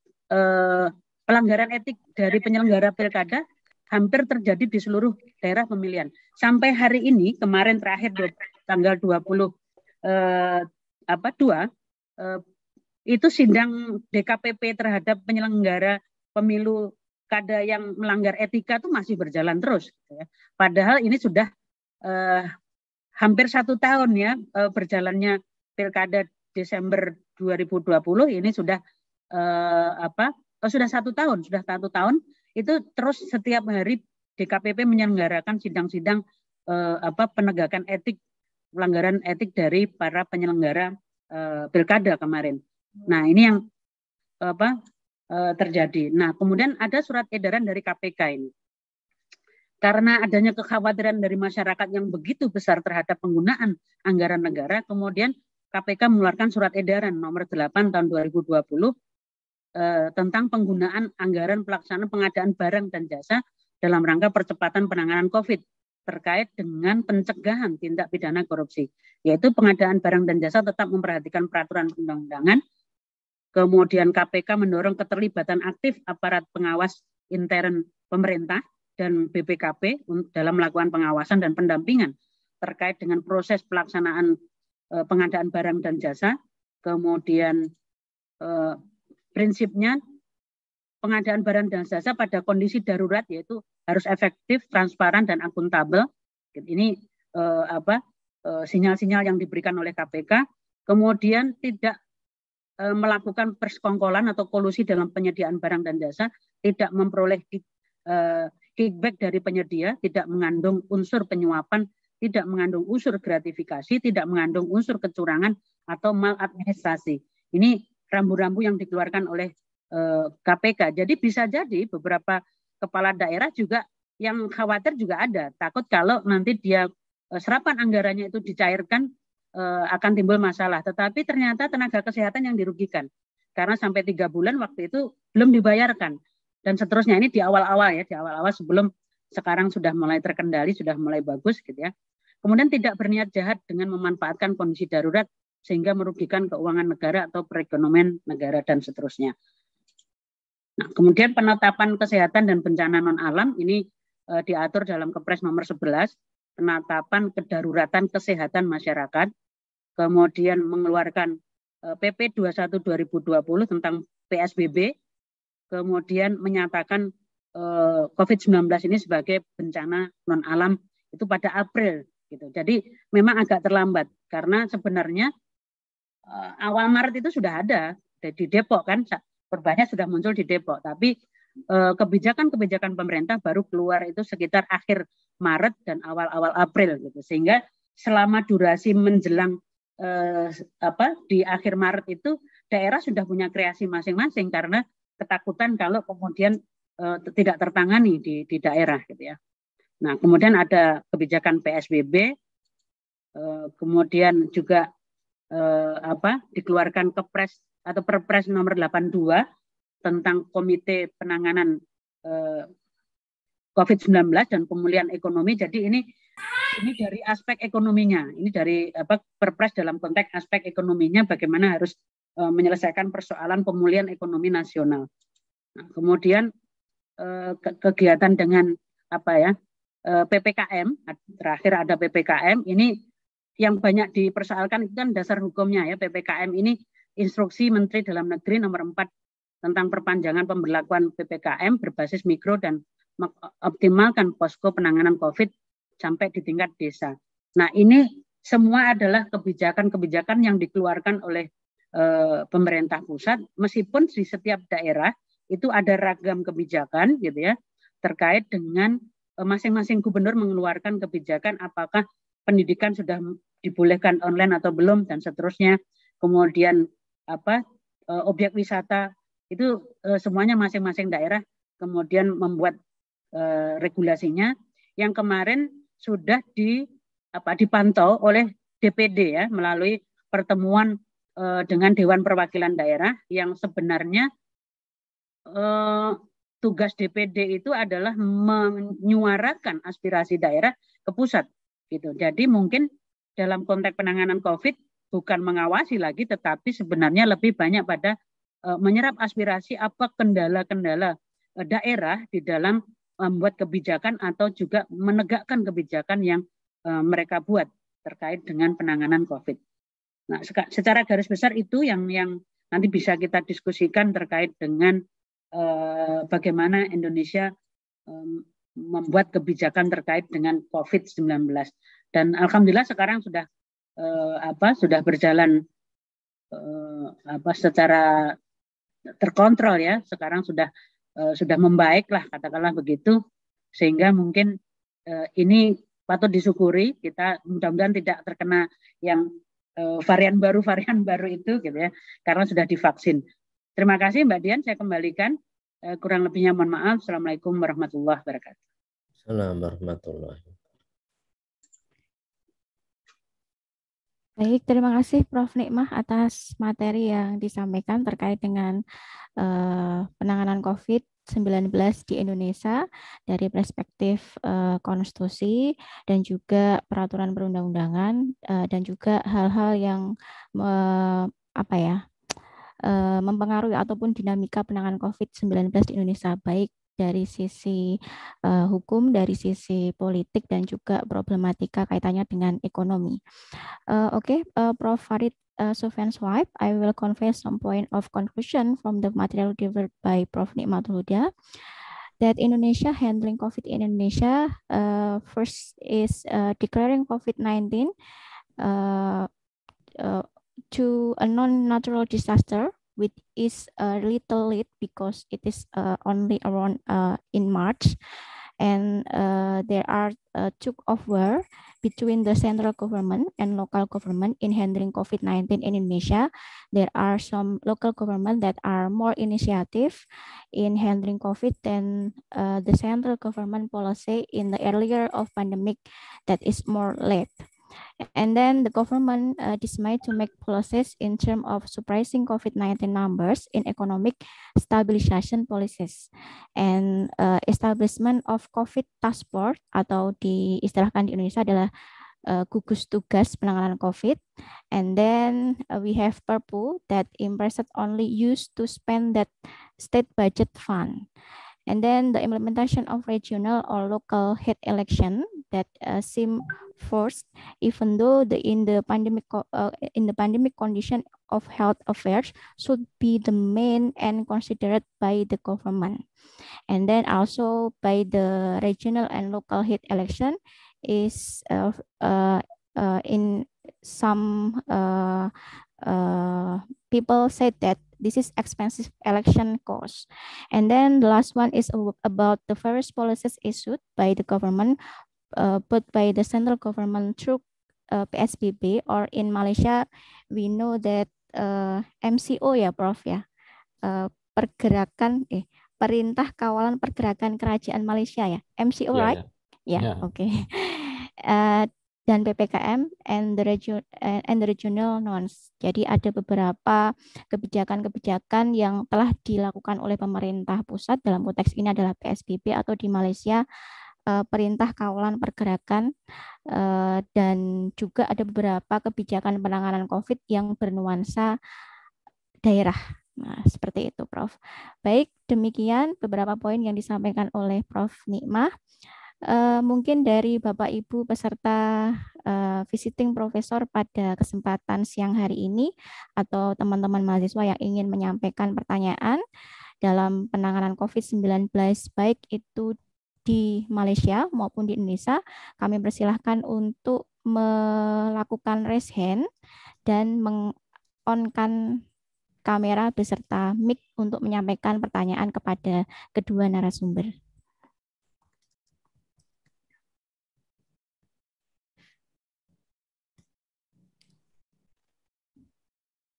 eh, pelanggaran etik dari penyelenggara pilkada hampir terjadi di seluruh daerah pemilihan. Sampai hari ini kemarin terakhir tanggal dua puluh eh, apa dua eh, itu sidang D K P P terhadap penyelenggara pemilu kada yang melanggar etika itu masih berjalan terus. Ya. Padahal ini sudah eh, hampir satu tahun ya eh, berjalannya pilkada Desember dua ribu dua puluh ini sudah eh, apa oh, sudah satu tahun sudah satu tahun itu terus setiap hari D K P P menyelenggarakan sidang-sidang eh, apa penegakan etik pelanggaran etik dari para penyelenggara eh, pilkada kemarin. Nah, ini yang apa e, terjadi. Nah, kemudian ada surat edaran dari K P K ini. Karena adanya kekhawatiran dari masyarakat yang begitu besar terhadap penggunaan anggaran negara, kemudian K P K mengeluarkan surat edaran nomor delapan tahun dua ribu dua puluh e, tentang penggunaan anggaran pelaksanaan pengadaan barang dan jasa dalam rangka percepatan penanganan COVID terkait dengan pencegahan tindak pidana korupsi, yaitu pengadaan barang dan jasa tetap memperhatikan peraturan undang-undangan. Kemudian K P K mendorong keterlibatan aktif aparat pengawas intern pemerintah dan B P K P dalam melakukan pengawasan dan pendampingan terkait dengan proses pelaksanaan eh, pengadaan barang dan jasa. Kemudian eh, prinsipnya pengadaan barang dan jasa pada kondisi darurat yaitu harus efektif, transparan dan akuntabel. Ini eh, apa eh, sinyal-sinyal yang diberikan oleh K P K. Kemudian tidak melakukan persekongkolan atau kolusi dalam penyediaan barang dan jasa, tidak memperoleh uh, kickback dari penyedia, tidak mengandung unsur penyuapan, tidak mengandung unsur gratifikasi, tidak mengandung unsur kecurangan atau maladministrasi. Ini rambu-rambu yang dikeluarkan oleh uh, K P K. Jadi bisa jadi beberapa kepala daerah juga yang khawatir juga ada, takut kalau nanti dia uh, serapan anggarannya itu dicairkan akan timbul masalah. Tetapi ternyata tenaga kesehatan yang dirugikan karena sampai tiga bulan waktu itu belum dibayarkan dan seterusnya. Ini di awal-awal ya, di awal-awal sebelum sekarang sudah mulai terkendali, sudah mulai bagus gitu ya. Kemudian tidak berniat jahat dengan memanfaatkan kondisi darurat sehingga merugikan keuangan negara atau perekonomian negara dan seterusnya. Nah, kemudian penetapan kesehatan dan bencana non alam ini eh, diatur dalam Kepres nomor sebelas. Penetapan kedaruratan kesehatan masyarakat, kemudian mengeluarkan P P dua puluh satu dua ribu dua puluh tentang P S B B, kemudian menyatakan COVID sembilan belas ini sebagai bencana non alam itu pada April gitu. Jadi memang agak terlambat karena sebenarnya awal Maret itu sudah ada di Depok kan, korbannya sudah muncul di Depok, tapi kebijakan-kebijakan pemerintah baru keluar itu sekitar akhir Maret dan awal-awal April gitu. Sehingga selama durasi menjelang eh, apa di akhir Maret itu daerah sudah punya kreasi masing-masing karena ketakutan kalau kemudian eh, tidak tertangani di, di daerah gitu ya. Nah, kemudian ada kebijakan P S B B, eh, kemudian juga eh, apa dikeluarkan Kepres atau Perpres nomor delapan puluh dua tentang Komite Penanganan eh, COVID sembilan belas dan Pemulihan Ekonomi. Jadi ini ini dari aspek ekonominya, ini dari apa Perpres dalam konteks aspek ekonominya bagaimana harus eh, menyelesaikan persoalan pemulihan ekonomi nasional. Nah, kemudian eh, ke kegiatan dengan apa ya eh, P P K M, terakhir ada P P K M. Ini yang banyak dipersoalkan itu kan dasar hukumnya ya. P P K M ini Instruksi Menteri Dalam Negeri nomor empat tentang perpanjangan pemberlakuan P P K M berbasis mikro dan mengoptimalkan posko penanganan COVID sampai di tingkat desa. Nah, ini semua adalah kebijakan-kebijakan yang dikeluarkan oleh e, pemerintah pusat, meskipun di setiap daerah itu ada ragam kebijakan gitu ya, terkait dengan masing-masing gubernur mengeluarkan kebijakan apakah pendidikan sudah dibolehkan online atau belum dan seterusnya. kemudian apa uh, objek wisata itu uh, semuanya masing-masing daerah kemudian membuat uh, regulasinya yang kemarin sudah di apa dipantau oleh D P D ya melalui pertemuan uh, dengan Dewan Perwakilan Daerah yang sebenarnya uh, tugas D P D itu adalah menyuarakan aspirasi daerah ke pusat gitu. Jadi mungkin dalam konteks penanganan COVID bukan mengawasi lagi tetapi sebenarnya lebih banyak pada uh, menyerap aspirasi apa kendala-kendala uh, daerah di dalam membuat kebijakan atau juga menegakkan kebijakan yang uh, mereka buat terkait dengan penanganan COVID. Nah, secara garis besar itu yang yang nanti bisa kita diskusikan terkait dengan uh, bagaimana Indonesia um, membuat kebijakan terkait dengan COVID sembilan belas. Dan alhamdulillah sekarang sudah uh, apa sudah berjalan uh, apa secara terkontrol ya. Sekarang sudah uh, sudah membaik lah katakanlah begitu sehingga mungkin uh, ini patut disyukuri kita mudah-mudahan tidak terkena yang uh, varian baru varian baru itu gitu ya karena sudah divaksin. Terima kasih Mbak Dian, saya kembalikan uh, kurang lebihnya mohon maaf. Assalamualaikum warahmatullahi wabarakatuh. Assalamualaikum warahmatullahi wabarakatuh. Baik, terima kasih Prof Nikmah atas materi yang disampaikan terkait dengan uh, penanganan COVID sembilan belas di Indonesia dari perspektif uh, konstitusi dan juga peraturan perundang-undangan uh, dan juga hal-hal yang uh, apa ya uh, mempengaruhi ataupun dinamika penanganan COVID sembilan belas di Indonesia baik dari sisi uh, hukum, dari sisi politik dan juga problematika kaitannya dengan ekonomi. Uh, Oke, okay, uh, Prof Farid uh, Sofyan Swaib, I will convey some point of conclusion from the material delivered by Prof Nikmatul Huda. That Indonesia handling COVID in Indonesia uh, first is uh, declaring COVID nineteen uh, uh, to a non-natural disaster, which is a little late because it is uh, only around uh, in March. And uh, there are uh, tug of war between the central government and local government in handling COVID nineteen in Indonesia. There are some local government that are more initiative in handling COVID than uh, the central government policy in the earlier of pandemic that is more late. And then the government uh, decided to make policies in terms of suppressing COVID nineteen numbers in economic stabilization policies and uh, establishment of COVID task force atau diistilahkan di Indonesia adalah uh, gugus tugas penanganan COVID. And then uh, we have Perpu that impressed only used to spend that state budget fund. And then the implementation of regional or local head election that uh, seem forced, even though the in the pandemic uh, in the pandemic condition of health affairs should be the main and considered by the government. And then also by the regional and local head election is uh, uh, uh, in some uh, uh, people said that this is expensive election cost. And then the last one is about the various policies issued by the government, uh, but by the central government through uh, P S B B, or in Malaysia, we know that uh, M C O ya Prof ya, uh, pergerakan, eh, Perintah Kawalan Pergerakan Kerajaan Malaysia ya, M C O Yeah, right? Ya, yeah. Yeah. oke. Okay. Uh, dan P P K M and the region and the regional norms. Jadi ada beberapa kebijakan-kebijakan yang telah dilakukan oleh pemerintah pusat, dalam konteks ini adalah P S B B atau di Malaysia uh, Perintah Kawalan Pergerakan, uh, dan juga ada beberapa kebijakan penanganan COVID yang bernuansa daerah. Nah, seperti itu Prof. Baik, demikian beberapa poin yang disampaikan oleh Prof Nikmah. Uh, mungkin dari Bapak Ibu peserta uh, visiting profesor pada kesempatan siang hari ini atau teman-teman mahasiswa yang ingin menyampaikan pertanyaan dalam penanganan COVID sembilan belas baik itu di Malaysia maupun di Indonesia, kami persilahkan untuk melakukan raise hand dan meng-on-kan kamera beserta mic untuk menyampaikan pertanyaan kepada kedua narasumber.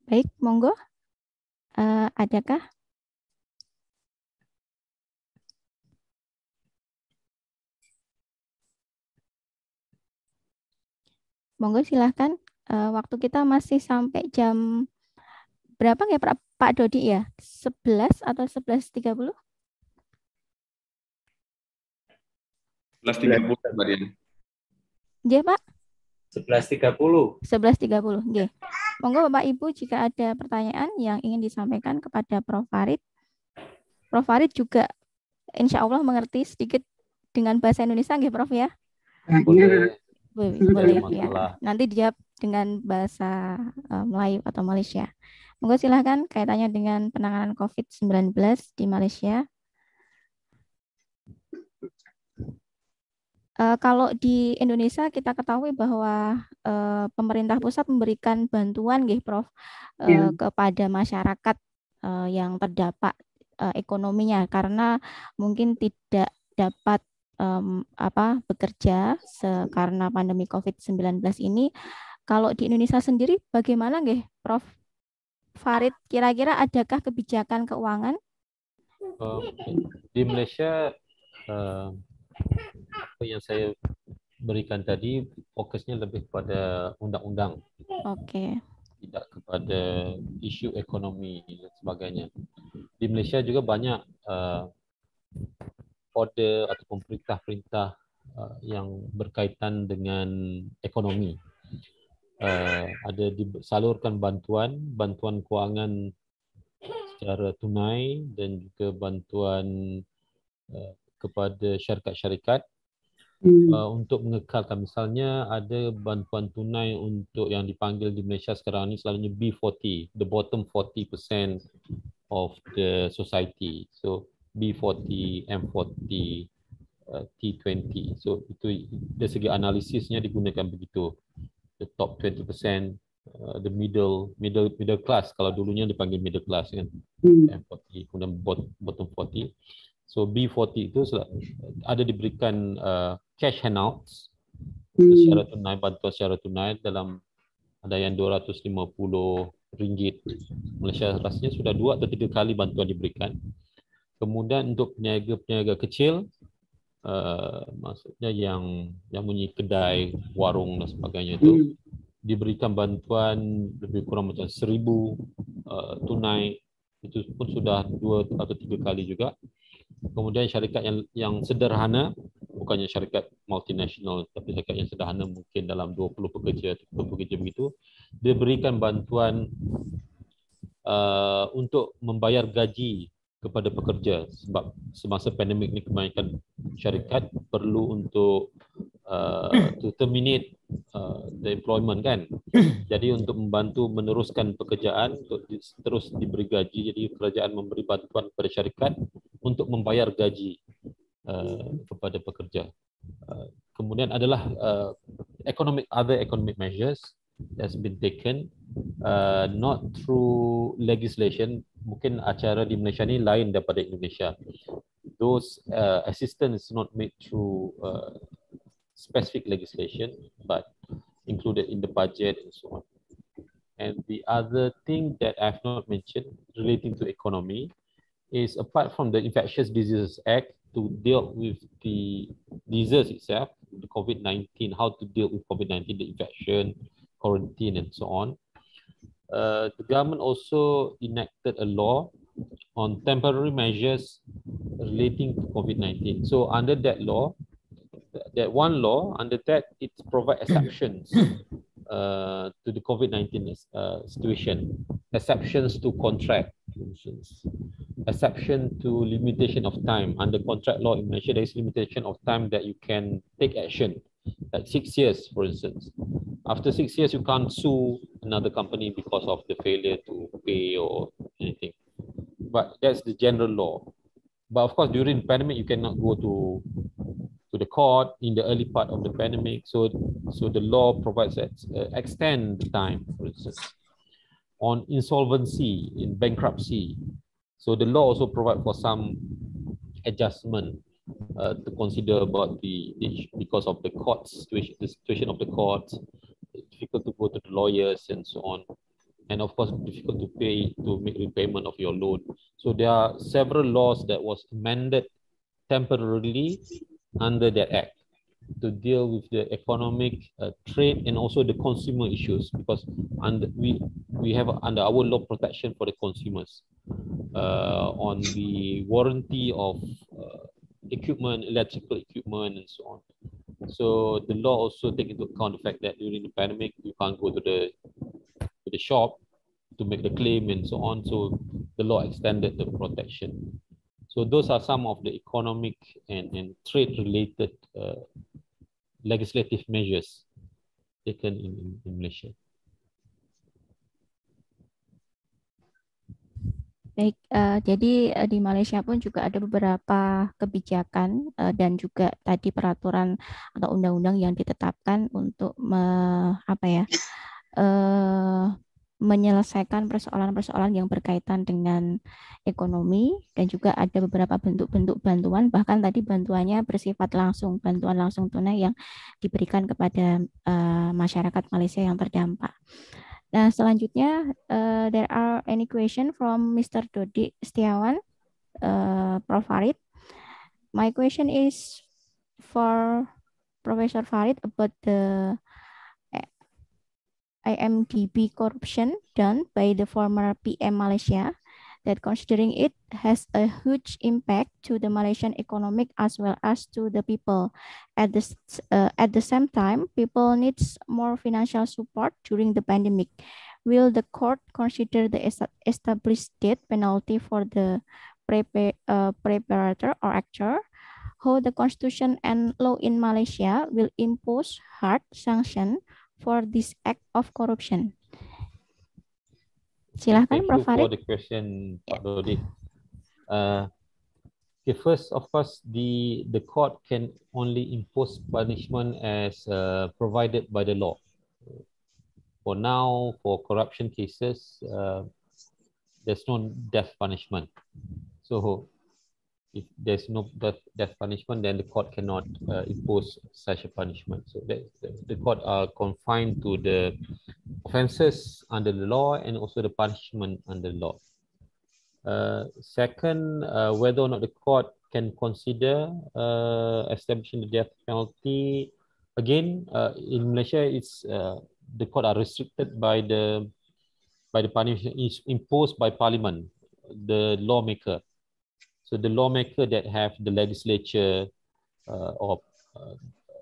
Baik, monggo. Uh, adakah? Monggo silahkan. Uh, waktu kita masih sampai jam berapa ya Pak, Pak Dodi ya? sebelas atau sebelas tiga puluh? sebelas tiga puluh Mbak Dian. Iya Pak? sebelas tiga puluh. sebelas tiga puluh. Nggih. Monggo Bapak Ibu jika ada pertanyaan yang ingin disampaikan kepada Prof Farid. Prof Farid juga insya Allah mengerti sedikit dengan bahasa Indonesia nggih Prof ya? Boleh. Boleh, boleh ya. Nanti dijawab dengan bahasa uh, Melayu atau Malaysia. Monggo silahkan kaitannya dengan penanganan COVID sembilan belas di Malaysia. Uh, kalau di Indonesia kita ketahui bahwa uh, pemerintah pusat memberikan bantuan nggih Prof uh, ya. kepada masyarakat uh, yang terdampak uh, ekonominya karena mungkin tidak dapat um, apa bekerja karena pandemi COVID sembilan belas ini. Kalau di Indonesia sendiri bagaimana nggih Prof Farid, kira-kira adakah kebijakan keuangan? Uh, di Malaysia uh, apa yang saya berikan tadi fokusnya lebih pada undang-undang. Oke. Okay. Tidak kepada isu ekonomi dan sebagainya. Di Malaysia juga banyak uh, order ataupun perintah-perintah uh, yang berkaitan dengan ekonomi. Uh, ada disalurkan bantuan, bantuan kewangan secara tunai dan juga bantuan uh, kepada syarikat-syarikat hmm. uh, untuk mengekalkan. Misalnya ada bantuan tunai untuk yang dipanggil di Malaysia sekarang ni selalunya B empat puluh, the bottom forty percent of the society. So B empat puluh, M empat puluh, uh, T twenty. So itu dari segi analisisnya digunakan begitu. The top twenty percent, uh, the middle middle middle class, kalau dulunya dipanggil middle class kan. Hmm. M empat puluh, kemudian bottom forty. So B empat puluh itu ada diberikan uh, cash handouts hmm. secara tunai, bantuan secara tunai dalam ada yang dua ratus lima puluh ringgit. Malaysia rasanya sudah dua atau tiga kali bantuan diberikan. Kemudian untuk peniaga-peniaga kecil, uh, maksudnya yang yang punya kedai, warung dan sebagainya itu hmm. diberikan bantuan lebih kurang macam seribu uh, tunai. Itu pun sudah dua atau tiga kali juga. Kemudian syarikat yang yang sederhana, bukannya syarikat multinasional, tapi syarikat yang sederhana mungkin dalam dua puluh pekerja, tiga puluh pekerja begitu, dia berikan bantuan uh, untuk membayar gaji kepada pekerja sebab semasa pandemik ni kebanyakan syarikat perlu untuk uh, to terminate uh, the employment kan. Jadi untuk membantu meneruskan pekerjaan untuk di, terus diberi gaji, jadi kerajaan memberi bantuan kepada syarikat untuk membayar gaji uh, kepada pekerja. Uh, kemudian adalah uh, economic other economic measures that's been taken uh, not through legislation. Mungkin acara di Malaysia ni lain daripada Indonesia. Those uh, assistance not made through uh, specific legislation but included in the budget and so on. And the other thing that I've not mentioned relating to economy is apart from the Infectious Diseases Act to deal with the disease itself, the COVID nineteen, how to deal with COVID nineteen, the infection, quarantine and so on. Uh, the government also enacted a law on temporary measures relating to COVID nineteen. So under that law, that one law, under that it provides exceptions uh, to the COVID nineteen uh, situation, exceptions to contract, for instance, exception to limitation of time. Under contract law in Malaysia, there is limitation of time that you can take action, like six years, for instance. After six years, you can't sue another company because of the failure to pay or anything. But that's the general law. But of course, during the pandemic, you cannot go to to the court in the early part of the pandemic. So, so the law provides that uh, extend the time, for instance, on insolvency, in bankruptcy. So the law also provides for some adjustment uh, to consider about the, the because of the court situation, the situation of the courts, it's difficult to go to the lawyers and so on. and of course difficult to pay to make repayment of your loan. So there are several laws that was amended temporarily under that act to deal with the economic, uh, trade, and also the consumer issues, because under, we we have under our law protection for the consumers uh, on the warranty of uh, equipment, electrical equipment, and so on. So the law also take into account the fact that during the pandemic you can't go to the to the shop to make the claim and so on. So the law extended the protection. So those are some of the economic and, and trade related uh, legislative measures taken in, in, in Malaysia. Baik, uh, jadi uh, di Malaysia pun juga ada beberapa kebijakan uh, dan juga tadi peraturan atau undang-undang yang ditetapkan untuk me, apa ya uh, menyelesaikan persoalan-persoalan yang berkaitan dengan ekonomi, dan juga ada beberapa bentuk-bentuk bantuan, bahkan tadi bantuannya bersifat langsung, bantuan langsung tunai yang diberikan kepada uh, masyarakat Malaysia yang terdampak. Nah, selanjutnya, uh, there are any question from Mister Dodi Setiawan, uh, Prof Farid. My question is for Professor Farid about the I M D B corruption done by the former P M Malaysia, that considering it has a huge impact to the Malaysian economic as well as to the people. At the, uh, at the same time, people needs more financial support during the pandemic. Will the court consider the established death penalty for the prepar uh, preparator or actor? How the constitution and law in Malaysia will impose hard sanction for this act of corruption? Silahkan, Prof Farid. Thank you for the question, Pak Dodi. Uh, okay, first, of course, the the court can only impose punishment as uh, provided by the law. For now, for corruption cases, uh, there's no death punishment. So, if there's no death, death punishment, then the court cannot uh, impose such a punishment. So that, the court are confined to the offences under the law and also the punishment under the law. Uh, second, uh, whether or not the court can consider uh, establishing the death penalty. Again, uh, in Malaysia, it's uh, the court are restricted by the by the punishment imposed by Parliament, the lawmaker. So the lawmaker that have the legislature uh, or uh,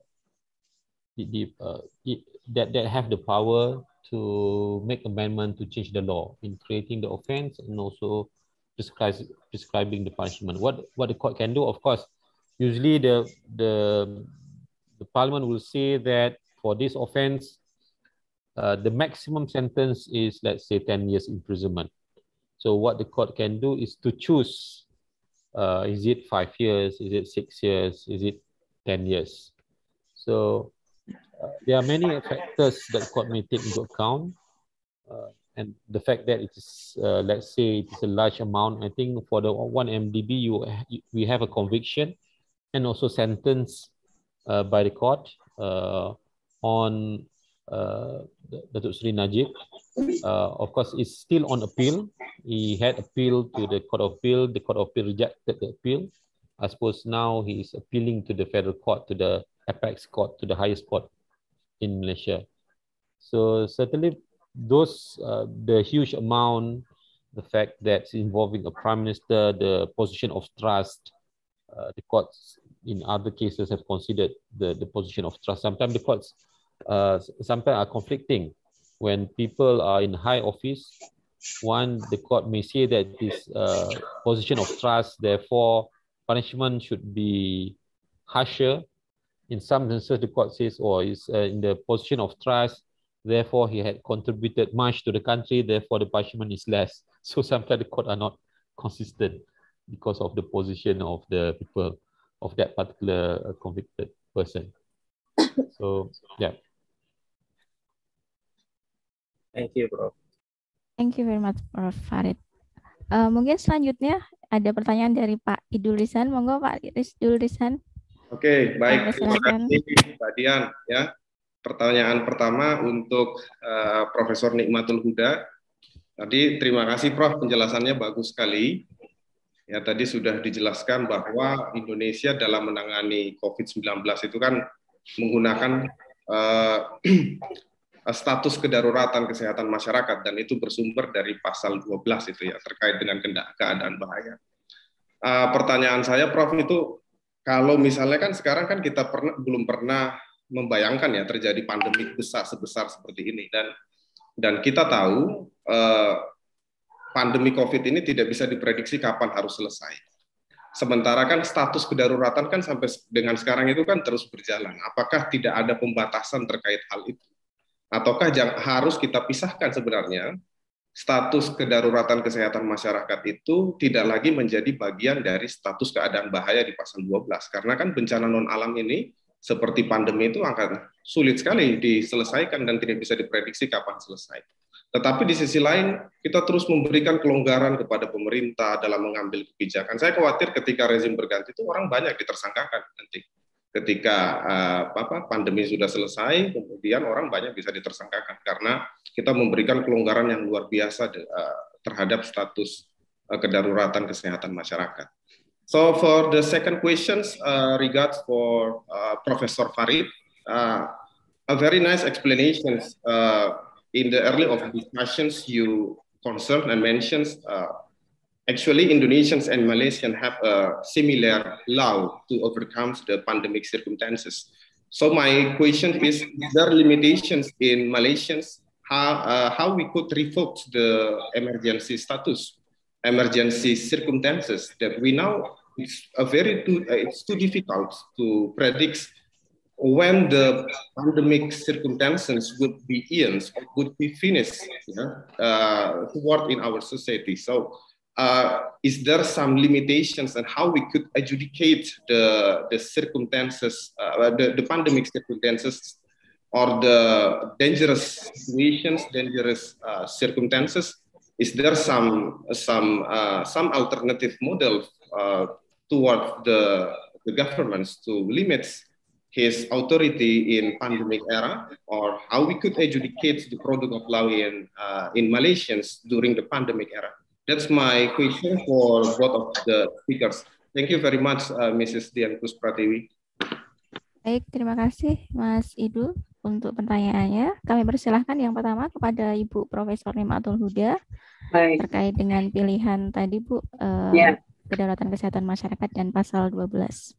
the, the, uh, it, that, that have the power to make amendment to change the law in creating the offense and also prescribe, prescribing the punishment. What what the court can do, of course, usually the the the Parliament will say that for this offense, uh, the maximum sentence is, let's say, ten years imprisonment. So what the court can do is to choose. Uh, is it five years? Is it six years? Is it ten years? So uh, there are many factors that the court may take into account, uh, and the fact that it is, uh, let's say, it is a large amount. I think for the one M D B, you, you we have a conviction and also sentence uh, by the court uh, on uh, Datuk Seri Najib. Uh, of course, it's still on appeal. He had appealed to the Court of Appeal. The Court of Appeal rejected the appeal. I suppose now he is appealing to the federal court, to the apex court, to the highest court in Malaysia. So certainly those, uh, the huge amount, the fact that it's involving a prime minister, the position of trust, uh, the courts in other cases have considered the, the position of trust. Sometimes the courts uh, sometimes are conflicting. When people are in high office, one, the court may say that this uh, position of trust, therefore, punishment should be harsher. In some instances, the court says, or oh, is uh, in the position of trust, therefore, he had contributed much to the country, therefore, the punishment is less. So sometimes the court are not consistent because of the position of the people of that particular uh, convicted person. So, yeah. Thank you, Prof. Thank you very much, Prof Farid. Uh, mungkin selanjutnya ada pertanyaan dari Pak Idul Rizan. Monggo Pak Idul Rizan. Oke, baik. Terima Silakan. kasih, Mbak Dian. Ya, pertanyaan pertama untuk uh, Profesor Nikmatul Huda. Tadi terima kasih Prof penjelasannya bagus sekali. Ya tadi sudah dijelaskan bahwa Indonesia dalam menangani COVID sembilan belas itu kan menggunakan uh, status kedaruratan kesehatan masyarakat dan itu bersumber dari pasal dua belas itu ya terkait dengan keadaan bahaya. Uh, pertanyaan saya Prof itu kalau misalnya kan sekarang kan kita pernah, belum pernah membayangkan ya terjadi pandemi besar sebesar seperti ini dan dan kita tahu eh, pandemi COVID ini tidak bisa diprediksi kapan harus selesai. Sementara kan status kedaruratan kan sampai dengan sekarang itu kan terus berjalan. Apakah tidak ada pembatasan terkait hal itu? Ataukah jangan, harus kita pisahkan sebenarnya status kedaruratan kesehatan masyarakat itu tidak lagi menjadi bagian dari status keadaan bahaya di pasal dua belas. Karena kan bencana non alam ini seperti pandemi itu akan sulit sekali diselesaikan dan tidak bisa diprediksi kapan selesai. Tetapi di sisi lain, kita terus memberikan kelonggaran kepada pemerintah dalam mengambil kebijakan. Saya khawatir ketika rezim berganti itu orang banyak ditersangkakan nanti. Ketika uh, apa, pandemi sudah selesai, kemudian orang banyak bisa ditersangkakan karena kita memberikan kelonggaran yang luar biasa uh, terhadap status uh, kedaruratan kesehatan masyarakat. So for the second questions, uh, regards for uh, Professor Farid, uh, a very nice explanation. Uh, in the early of discussions, you concerned and mentioned uh, actually Indonesians and Malaysians have a similar law to overcome the pandemic circumstances. So my question is, is there limitations in Malaysians how uh, how we could revoke the emergency status? Emergency circumstances that we now it's a very too, uh, it's too difficult to predict when the pandemic circumstances would be in would be finished yeah, uh, toward in our society. So uh, is there some limitations on how we could adjudicate the the circumstances uh, the, the pandemic circumstances or the dangerous situations dangerous uh, circumstances? Is there some some uh, some alternative model uh, toward the the governments to limit his authority in pandemic era, or how we could adjudicate the product of law in uh, in Malaysians during the pandemic era? That's my question for both of the speakers. Thank you very much, uh, Missus Dian Kuspratiwi. Baik, terima kasih Mas Idul untuk pertanyaannya. Kami persilahkan yang pertama kepada Ibu Profesor Nimatul Huda. Baik. Terkait dengan pilihan tadi Bu, uh, ya. Kedaulatan Kesehatan Masyarakat dan pasal dua belas.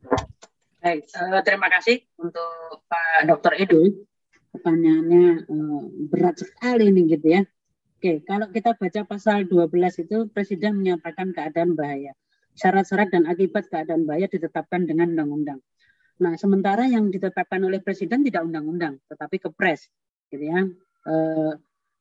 Baik, uh, terima kasih untuk Pak Doktor Idul. Pertanyaannya uh, berat sekali nih gitu ya. Oke, kalau kita baca pasal dua belas itu Presiden menyatakan keadaan bahaya. Syarat-syarat dan akibat keadaan bahaya ditetapkan dengan undang-undang. Nah, sementara yang ditetapkan oleh Presiden tidak undang-undang, tetapi kepres, gitu ya. Uh,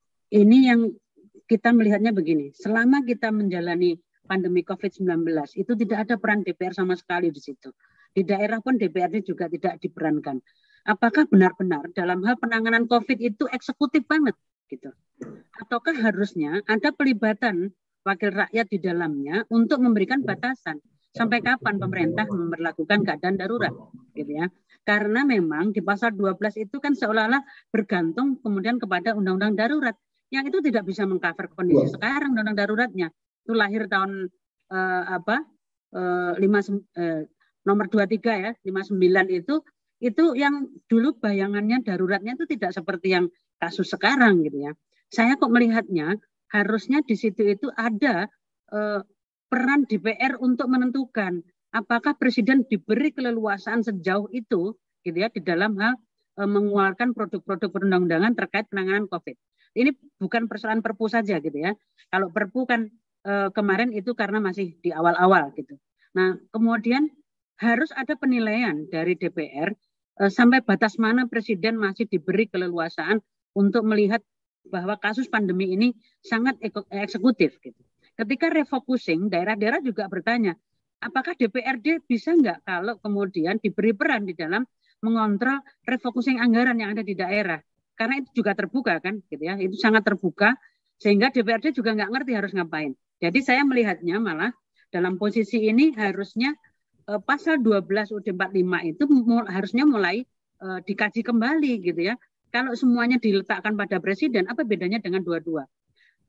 ini yang kita melihatnya begini, selama kita menjalani pandemi COVID sembilan belas, itu tidak ada peran D P R sama sekali di situ. Di daerah pun D P R-nya juga tidak diperankan. Apakah benar-benar dalam hal penanganan COVID itu eksekutif banget, gitu? Ataukah harusnya ada pelibatan wakil rakyat di dalamnya untuk memberikan batasan? Sampai kapan pemerintah memperlakukan keadaan darurat, gitu ya? Karena memang di pasal dua belas itu kan seolah-olah bergantung kemudian kepada undang-undang darurat, yang itu tidak bisa mengcover kondisi sekarang undang-undang daruratnya. Itu lahir tahun eh, apa eh, lima, eh, nomor dua puluh tiga ya, lima puluh sembilan itu itu yang dulu bayangannya daruratnya itu tidak seperti yang kasus sekarang, gitu ya. Saya kok melihatnya harusnya di situ itu ada eh, peran D P R untuk menentukan apakah Presiden diberi keleluasaan sejauh itu, gitu ya, di dalam hal e, mengeluarkan produk-produk perundang-undangan terkait penanganan COVID. Ini bukan persoalan Perpu saja, gitu ya. Kalau Perpu kan e, kemarin itu karena masih di awal-awal, gitu. Nah, kemudian harus ada penilaian dari D P R e, sampai batas mana Presiden masih diberi keleluasaan untuk melihat bahwa kasus pandemi ini sangat eksekutif, gitu. Ketika refocusing, daerah-daerah juga bertanya, apakah D P R D bisa nggak kalau kemudian diberi peran di dalam mengontrol refocusing anggaran yang ada di daerah? Karena itu juga terbuka kan, gitu ya, itu sangat terbuka, sehingga D P R D juga nggak ngerti harus ngapain. Jadi saya melihatnya malah dalam posisi ini harusnya eh, pasal dua belas U U D empat puluh lima itu mul- harusnya mulai eh, dikaji kembali, gitu ya. Kalau semuanya diletakkan pada Presiden, apa bedanya dengan dua puluh dua?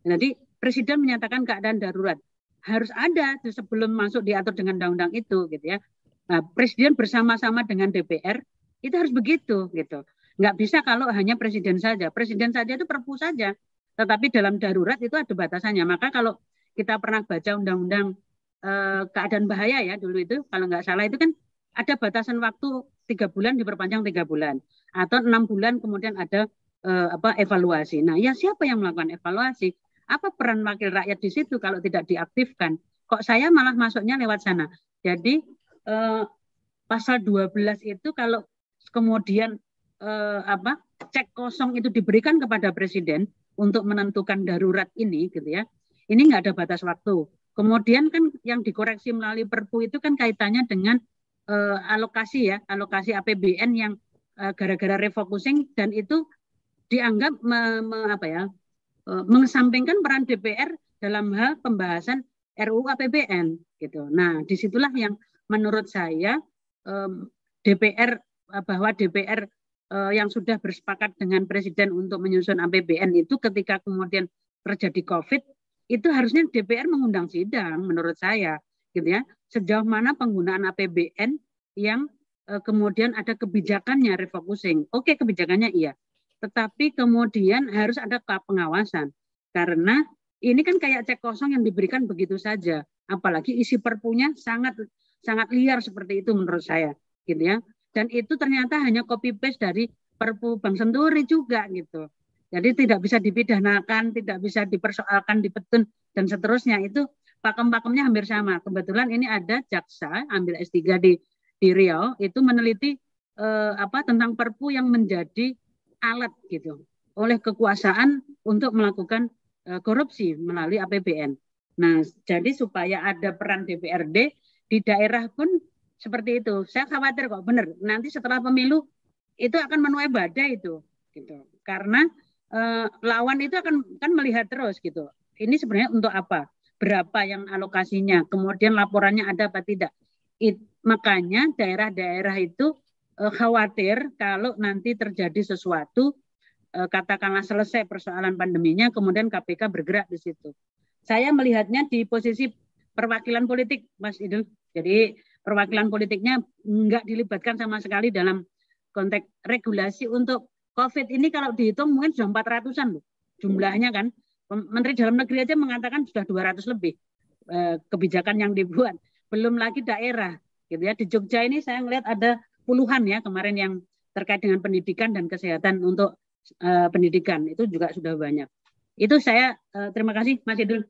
Jadi Presiden menyatakan keadaan darurat. Harus ada sebelum masuk diatur dengan undang-undang itu gitu ya. Nah, Presiden bersama-sama dengan D P R itu harus begitu gitu. Nggak bisa kalau hanya Presiden saja. Presiden saja itu perpu saja. Tetapi dalam darurat itu ada batasannya. Maka kalau kita pernah baca undang-undang eh, keadaan bahaya ya dulu itu, kalau nggak salah itu kan ada batasan waktu tiga bulan diperpanjang tiga bulan atau enam bulan kemudian ada eh, apa evaluasi. Nah, ya siapa yang melakukan evaluasi? Apa peran wakil rakyat di situ kalau tidak diaktifkan? Kok saya malah masuknya lewat sana? Jadi eh, pasal dua belas itu kalau kemudian eh, apa cek kosong itu diberikan kepada Presiden untuk menentukan darurat ini, gitu ya. Ini nggak ada batas waktu. Kemudian kan yang dikoreksi melalui Perpu itu kan kaitannya dengan eh, alokasi ya, alokasi A P B N yang eh, gara-gara refocusing dan itu dianggap me, me, apa ya? mengesampingkan peran D P R dalam hal pembahasan R U U A P B N gitu. Nah, disitulah yang menurut saya um, D P R bahwa D P R uh, yang sudah bersepakat dengan Presiden untuk menyusun A P B N itu ketika kemudian terjadi COVID itu harusnya D P R mengundang sidang menurut saya gitu ya. Sejauh mana penggunaan A P B N yang uh, kemudian ada kebijakannya refocusing. Oke, kebijakannya iya. Tetapi kemudian harus ada pengawasan karena ini kan kayak cek kosong yang diberikan begitu saja, apalagi isi perpunya sangat sangat liar seperti itu menurut saya, gitu ya. Dan itu ternyata hanya copy paste dari Perpu Bank Senturi juga gitu. Jadi tidak bisa dipidanakan, tidak bisa dipersoalkan, dipetun dan seterusnya. Itu pakem-pakemnya hampir sama. Kebetulan ini ada jaksa ambil S tiga di di Riau itu meneliti eh, apa tentang Perpu yang menjadi alat gitu oleh kekuasaan untuk melakukan uh, korupsi melalui A P B N. Nah, jadi supaya ada peran D P R D di daerah pun seperti itu. Saya khawatir kok benar nanti setelah pemilu itu akan menuai badai itu gitu. Karena uh, lawan itu akan kan melihat terus gitu. Ini sebenarnya untuk apa? Berapa yang alokasinya? Kemudian laporannya ada apa tidak? It, makanya daerah-daerah itu khawatir kalau nanti terjadi sesuatu, katakanlah selesai persoalan pandeminya, kemudian K P K bergerak di situ. Saya melihatnya di posisi perwakilan politik, Mas Idul. Jadi perwakilan politiknya nggak dilibatkan sama sekali dalam konteks regulasi untuk COVID ini kalau dihitung mungkin sudah empat ratusan loh jumlahnya kan. Menteri Dalam Negeri aja mengatakan sudah dua ratus lebih kebijakan yang dibuat. Belum lagi daerah. Gitu ya. Di Jogja ini saya melihat ada puluhan ya kemarin yang terkait dengan pendidikan dan kesehatan untuk uh, pendidikan itu juga sudah banyak. Itu saya uh, terima kasih Mas Idul.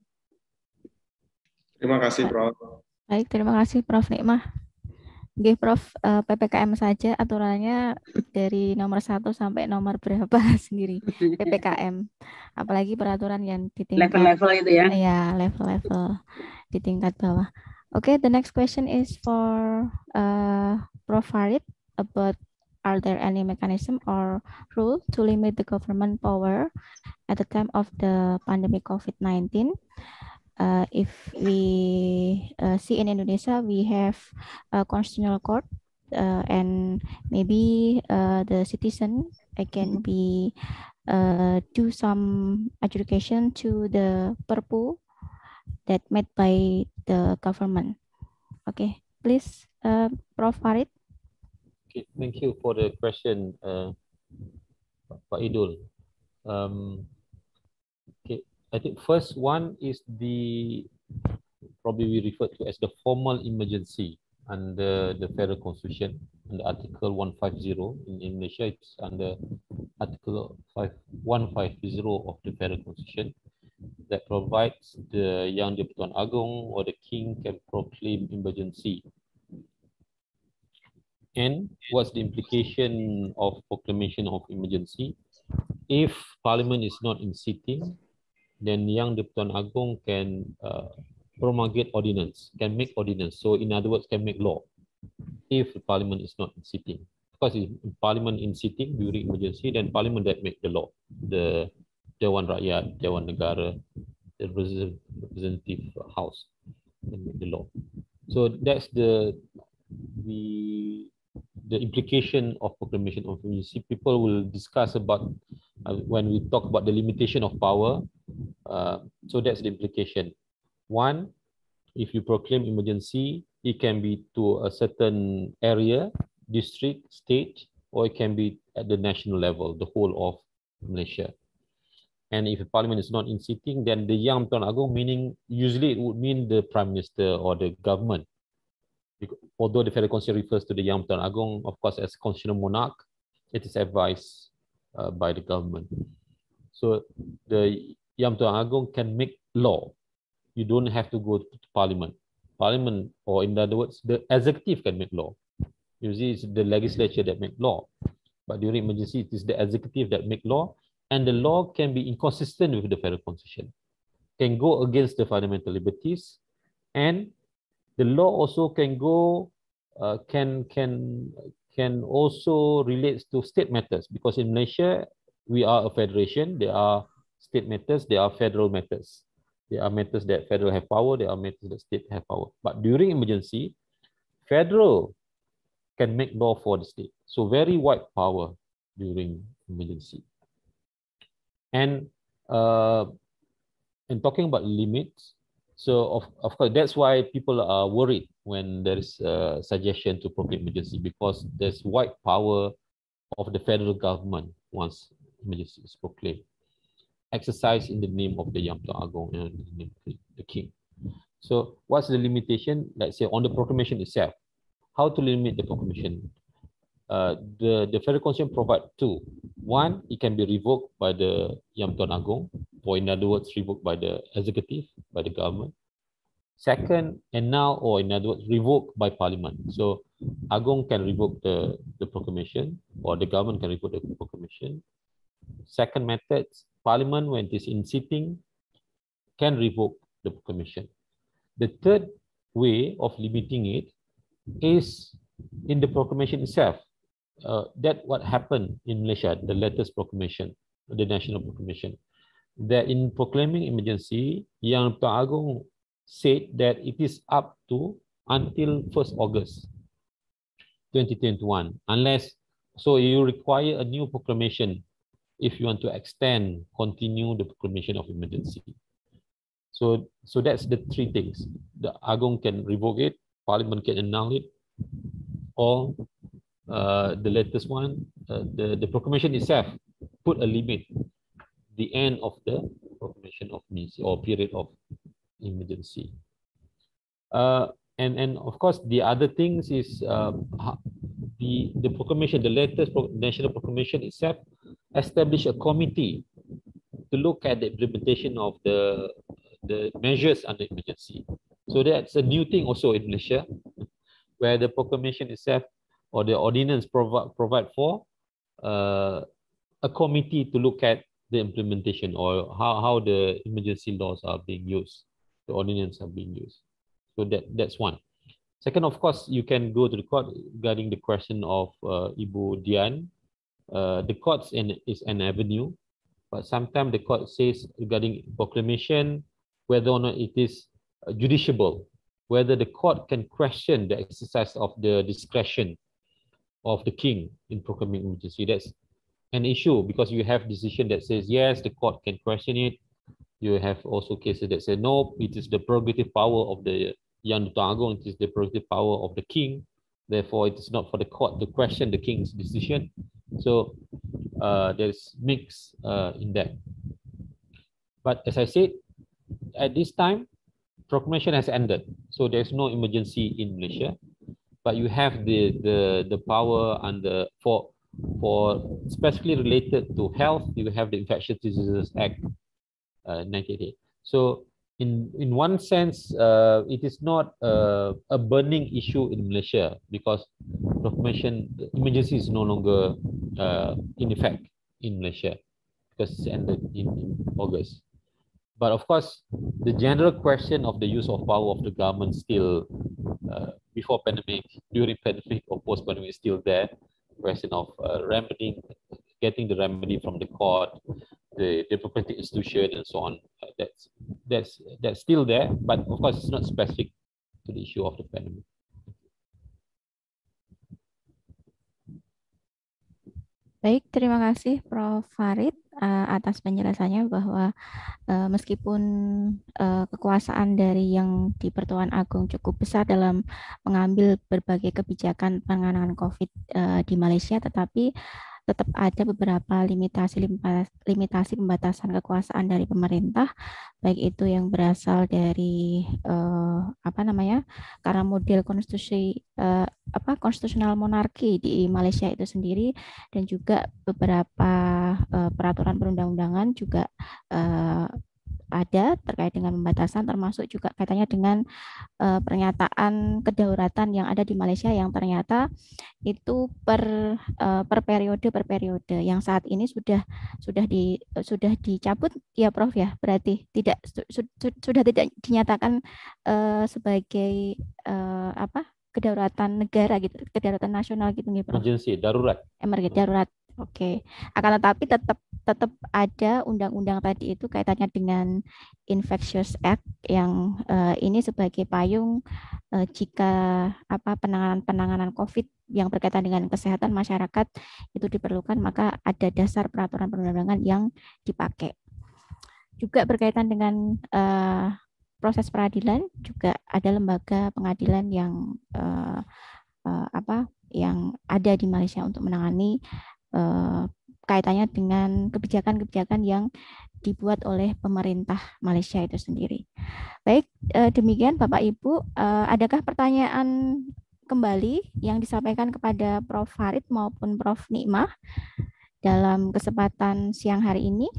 Terima kasih Prof. Baik, terima kasih Prof Nikmah. Oke, Prof, uh, P P K M saja aturannya dari nomor satu sampai nomor berapa sendiri P P K M. Apalagi peraturan yang di tingkat level-level itu ya. Ya, level-level di tingkat bawah. Okay, the next question is for uh, Prof Farid about are there any mechanism or rule to limit the government power at the time of the pandemic COVID nineteen? Uh, if we uh, see in Indonesia, we have a constitutional court uh, and maybe uh, the citizen uh, can be uh, do some adjudication to the Perpu that made by the government. Okay, please, uh, Prof Farid. Okay, thank you for the question, uh, Pak Idul. Um, okay, I think first one is the probably we refer to as the formal emergency under the Federal Constitution under Article one fifty in Indonesia. It's under Article one fifty of the Federal Constitution. That provides the Yang di-Pertuan Agong or the King can proclaim emergency. And what's the implication of proclamation of emergency? If Parliament is not in sitting, then Yang di-Pertuan Agong can uh, promulgate ordinance, can make ordinance. So in other words, can make law if the Parliament is not in sitting. Because if Parliament in sitting during emergency, then Parliament that make the law. The Dewan Rakyat, Dewan Negara, the representative house, and the law. So that's the the the implication of proclamation of emergency. People will discuss about uh, when we talk about the limitation of power. Uh, so that's the implication. One, if you proclaim emergency, it can be to a certain area, district, state, or it can be at the national level, the whole of Malaysia. And if the parliament is not in sitting, then the Yang Tuan Agong, meaning usually it would mean the prime minister or the government. Because, although the federal constitution refers to the Yang Tuan Agong, of course, as constitutional monarch, it is advised uh, by the government. So the Yang Tuan Agong can make law. You don't have to go to parliament. Parliament, or in other words, the executive can make law. Usually it's the legislature that make law. But during emergency, it is the executive that make law. And the law can be inconsistent with the federal constitution, can go against the fundamental liberties, and the law also can go, uh, can can can also relates to state matters, because in Malaysia we are a federation. There are state matters, there are federal matters. There are matters that federal have power, there are matters that state have power. But during emergency, federal can make law for the state. So very wide power during emergency. And uh, and talking about limits, so of, of course, that's why people are worried when there is a suggestion to proclaim emergency, because there's wide power of the federal government once emergency is proclaimed, exercised in the name of the Yang Tuan Agong and the name of the king. So what's the limitation? Let's say on the proclamation itself, how to limit the proclamation? Uh, the, the federal constitution provide two. One, it can be revoked by the Yang Tuan Agong, or in other words, revoked by the executive, by the government. Second, and now, or in other words, revoked by parliament. So Agong can revoke the, the proclamation, or the government can revoke the proclamation. Second method, parliament, when it is in sitting, can revoke the proclamation. The third way of limiting it is in the proclamation itself. Uh, that what happened in Malaysia, the latest proclamation, the national proclamation, that in proclaiming emergency, Yang Tuan Agong said that it is up to until first August twenty twenty-one, unless, so you require a new proclamation if you want to extend, continue the proclamation of emergency. So, so that's the three things. The Agong can revoke it, Parliament can annul it, or uh, the latest one, uh, the, the proclamation itself put a limit, the end of the proclamation of emergency or period of emergency. Uh, and, and of course, the other things is uh, the, the proclamation, the latest pro national proclamation itself established a committee to look at the implementation of the, the measures under emergency. So that's a new thing also in Malaysia, where the proclamation itself or the ordinance provi provide for uh, a committee to look at the implementation or how, how the emergency laws are being used, the ordinance are being used. So that, that's one. Second, of course, you can go to the court regarding the question of uh, Ibu Dian. Uh, the courts in, is an avenue, but sometimes the court says regarding proclamation, whether or not it is uh, judiciable, whether the court can question the exercise of the discretion of the king in proclaiming emergency. That's an issue because you have decision that says yes, the court can question it. You have also cases that say no, it is the prerogative power of the Yang Tuan Agong, it is the prerogative power of the king. Therefore, it is not for the court to question the king's decision. So uh, there's mix uh, in that. But as I said, at this time, proclamation has ended. So there's no emergency in Malaysia. But you have the the the power and the for for specifically related to health, you have the Infectious Diseases Act uh, nineteen eighty-eight. So in in one sense, uh, it is not uh, a burning issue in Malaysia because proclamation emergency is no longer uh, in effect in Malaysia because it's ended in, in August. But of course, the general question of the use of power of the government still, uh, before pandemic, during pandemic, or post-pandemic is still there. Question of uh, remedying, getting the remedy from the court, the democratic institution, and so on. Uh, that's that's that's still there, but of course, it's not specific to the issue of the pandemic. Baik, terima kasih Prof Farid. uh, atas penjelasannya bahwa uh, meskipun uh, kekuasaan dari yang di Pertuan Agong cukup besar dalam mengambil berbagai kebijakan penanganan COVID uh, di Malaysia, tetapi tetap ada beberapa limitasi limitasi pembatasan kekuasaan dari pemerintah, baik itu yang berasal dari eh, apa namanya karena model konstitusi eh, apa konstitusional monarki di Malaysia itu sendiri, dan juga beberapa eh, peraturan perundang-undangan juga eh, ada terkait dengan pembatasan, termasuk juga kaitannya dengan uh, pernyataan kedaulatan yang ada di Malaysia yang ternyata itu per uh, per periode per periode yang saat ini sudah sudah di sudah dicabut ya Prof ya, berarti tidak su, su, sudah tidak dinyatakan uh, sebagai uh, apa kedaulatan negara gitu, kedaulatan nasional gitu nih Prof. Emergency, darurat. Emergency, darurat. Oke, akan tetapi tetap tetap ada undang-undang tadi itu kaitannya dengan Infectious Act yang uh, ini sebagai payung uh, jika apa penanganan-penanganan COVID yang berkaitan dengan kesehatan masyarakat itu diperlukan, maka ada dasar peraturan perundang-undangan yang dipakai. Juga berkaitan dengan uh, proses peradilan, juga ada lembaga pengadilan yang uh, uh, apa yang ada di Malaysia untuk menangani Uh, kaitannya dengan kebijakan-kebijakan yang dibuat oleh pemerintah Malaysia itu sendiri. Baik, uh, demikian Bapak Ibu, uh, adakah pertanyaan kembali yang disampaikan kepada Profesor Farid maupun Profesor Nikmah dalam kesempatan siang hari ini?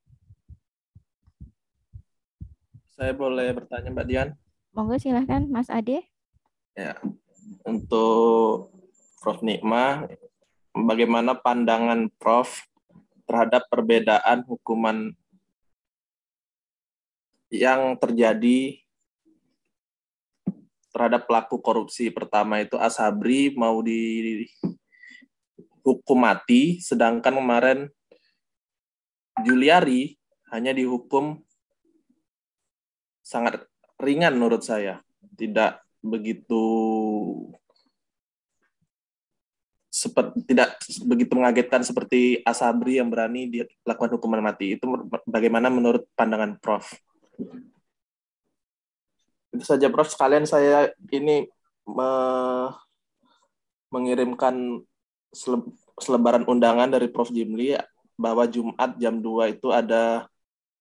Saya boleh bertanya Mbak Dian? Monggo silahkan Mas Ade. Ya, untuk Profesor Nikmah, bagaimana pandangan Prof terhadap perbedaan hukuman yang terjadi terhadap pelaku korupsi? Pertama itu Asabri mau dihukum mati, sedangkan kemarin Juliari hanya dihukum sangat ringan menurut saya, tidak begitu seperti tidak begitu mengagetkan seperti Asabri yang berani dilakukan hukuman mati. Itu bagaimana menurut pandangan Prof? Itu saja Prof. Sekalian saya ini me mengirimkan sele selebaran undangan dari Prof Jimli bahwa Jumat jam dua itu ada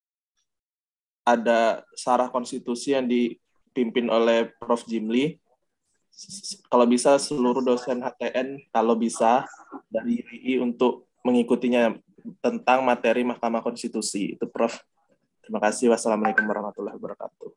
ada sarah konstitusi yang dipimpin oleh Prof Jimli. Kalau bisa seluruh dosen H T N kalau bisa dari U I untuk mengikutinya tentang materi Mahkamah Konstitusi. Itu Prof. Terima kasih. Wassalamualaikum warahmatullahi wabarakatuh.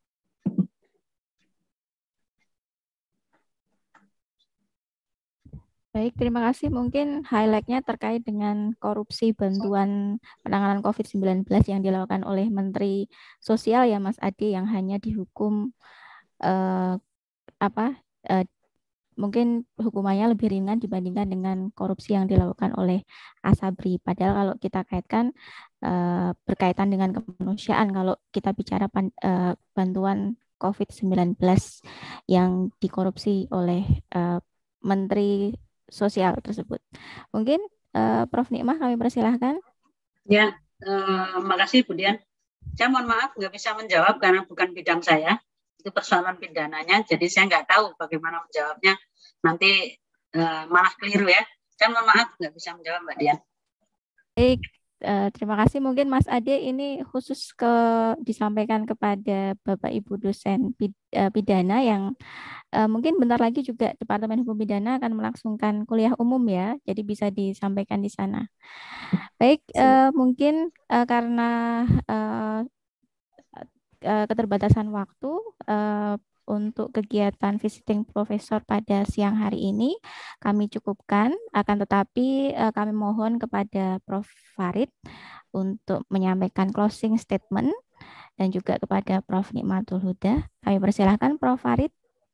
Baik, terima kasih. Mungkin highlight-nya terkait dengan korupsi bantuan penanganan COVID sembilan belas yang dilakukan oleh Menteri Sosial ya Mas Ade, yang hanya dihukum eh, apa Uh, mungkin hukumannya lebih ringan dibandingkan dengan korupsi yang dilakukan oleh Asabri. Padahal kalau kita kaitkan uh, berkaitan dengan kemanusiaan, kalau kita bicara pan, uh, bantuan COVID sembilan belas yang dikorupsi oleh uh, Menteri Sosial tersebut. Mungkin uh, Prof Nikmah kami persilahkan. Ya, uh, makasih Bu Dian. Saya mohon maaf nggak bisa menjawab karena bukan bidang saya. Itu persoalan pidananya, jadi saya nggak tahu bagaimana menjawabnya, nanti uh, malah keliru ya. Saya mohon maaf nggak bisa menjawab Mbak Dian. Baik, uh, terima kasih. Mungkin Mas Ade ini khusus ke disampaikan kepada Bapak Ibu dosen pidana yang uh, mungkin bentar lagi juga Departemen Hukum Pidana akan melangsungkan kuliah umum ya, jadi bisa disampaikan di sana. Baik, uh, mungkin uh, karena uh, keterbatasan waktu uh, untuk kegiatan visiting profesor pada siang hari ini kami cukupkan, akan tetapi uh, kami mohon kepada Profesor Farid untuk menyampaikan closing statement dan juga kepada Profesor Nikmatul Huda. Kami persilahkan Profesor Farid.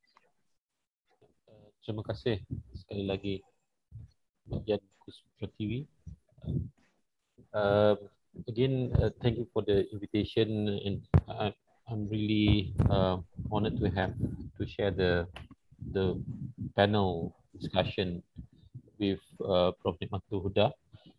Terima kasih sekali lagi Dian Pratiwi. Uh, Again, uh, thank you for the invitation, and I, I'm really uh, honored to have to share the the panel discussion with uh, Profesor Nikmatul Huda.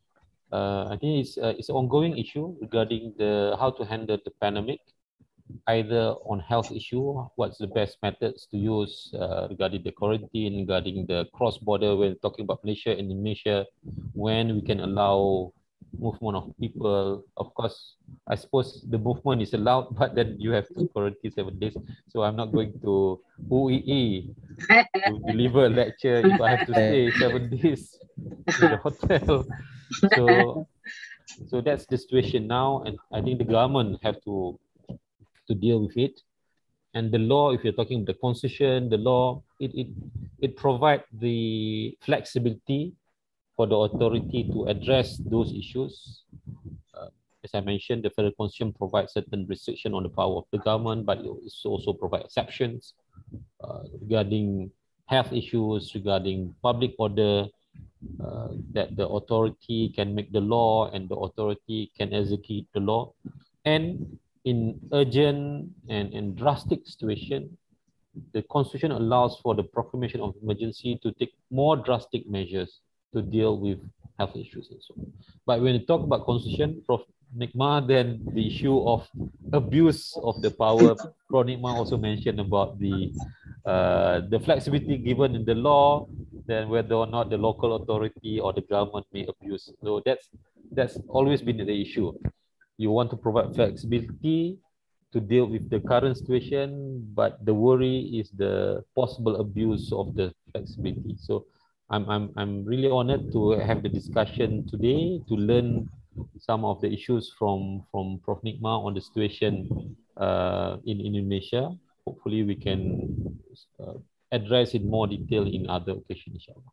uh, I think it's uh, it's an ongoing issue regarding the how to handle the pandemic, either on health issue, what's the best methods to use uh, regarding the quarantine, regarding the cross-border when talking about Malaysia and Indonesia, when we can allow movement of people. Of course, I suppose the movement is allowed, but then you have to quarantine seven days. So I'm not going to U I I to deliver a lecture if I have to stay seven days in the hotel. So, so that's the situation now, and I think the government have to to deal with it. And the law, if you're talking the constitution, the law, it it it provides the flexibility for the authority to address those issues. Uh, as I mentioned, the federal constitution provides certain restriction on the power of the government, but it also provides exceptions uh, regarding health issues, regarding public order, uh, that the authority can make the law and the authority can execute the law. And in urgent and, and drastic situation, the constitution allows for the proclamation of emergency to take more drastic measures to deal with health issues and so on. But when you talk about constitution, Professor Nikmah, then the issue of abuse of the power, Professor Nikmah also mentioned about the uh, the flexibility given in the law, then whether or not the local authority or the government may abuse. So that's that's always been the issue. You want to provide flexibility to deal with the current situation, but the worry is the possible abuse of the flexibility. So I'm I'm I'm really honored to have the discussion today to learn some of the issues from from Professor Nikmah on the situation uh, in Indonesia. Hopefully, we can uh, address in more detail in other occasions, inshallah.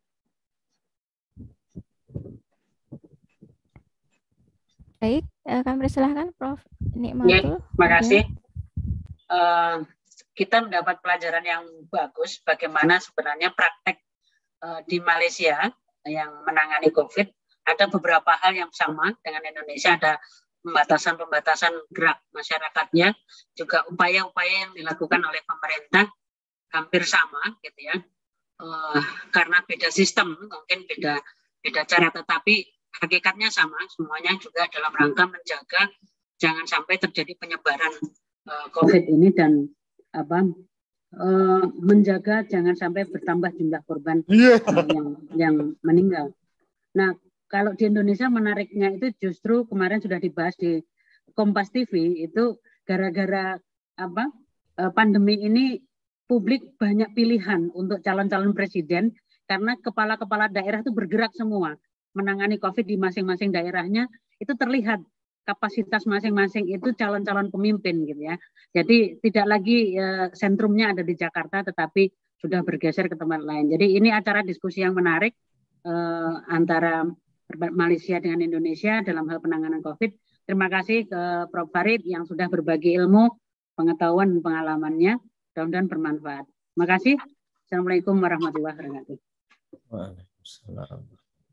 Baik, kami persilahkan Profesor Nikmah. Ya, terima kasih. Uh, kita mendapat pelajaran yang bagus bagaimana sebenarnya praktek di Malaysia yang menangani COVID. Ada beberapa hal yang sama dengan Indonesia, ada pembatasan-pembatasan gerak masyarakatnya, juga upaya-upaya yang dilakukan oleh pemerintah hampir sama, gitu ya. Uh, karena beda sistem, mungkin beda beda cara, tetapi hakikatnya sama. Semuanya juga dalam rangka menjaga jangan sampai terjadi penyebaran uh, COVID ini dan apa? Uh, menjaga jangan sampai bertambah jumlah korban yeah. uh, yang yang meninggal. Nah, kalau di Indonesia menariknya itu justru kemarin sudah dibahas di Kompas T V itu gara-gara apa uh, pandemi ini publik banyak pilihan untuk calon-calon presiden karena kepala-kepala daerah itu bergerak semua menangani COVID di masing-masing daerahnya, itu terlihat kapasitas masing-masing itu calon-calon pemimpin gitu ya. Jadi tidak lagi e, sentrumnya ada di Jakarta tetapi sudah bergeser ke tempat lain. Jadi ini acara diskusi yang menarik e, antara Malaysia dengan Indonesia dalam hal penanganan COVID. Terima kasih ke Profesor Farid yang sudah berbagi ilmu, pengetahuan dan pengalamannya. Mudah-mudahan bermanfaat. Terima kasih. Assalamualaikum warahmatullahi wabarakatuh. Waalaikumsalam.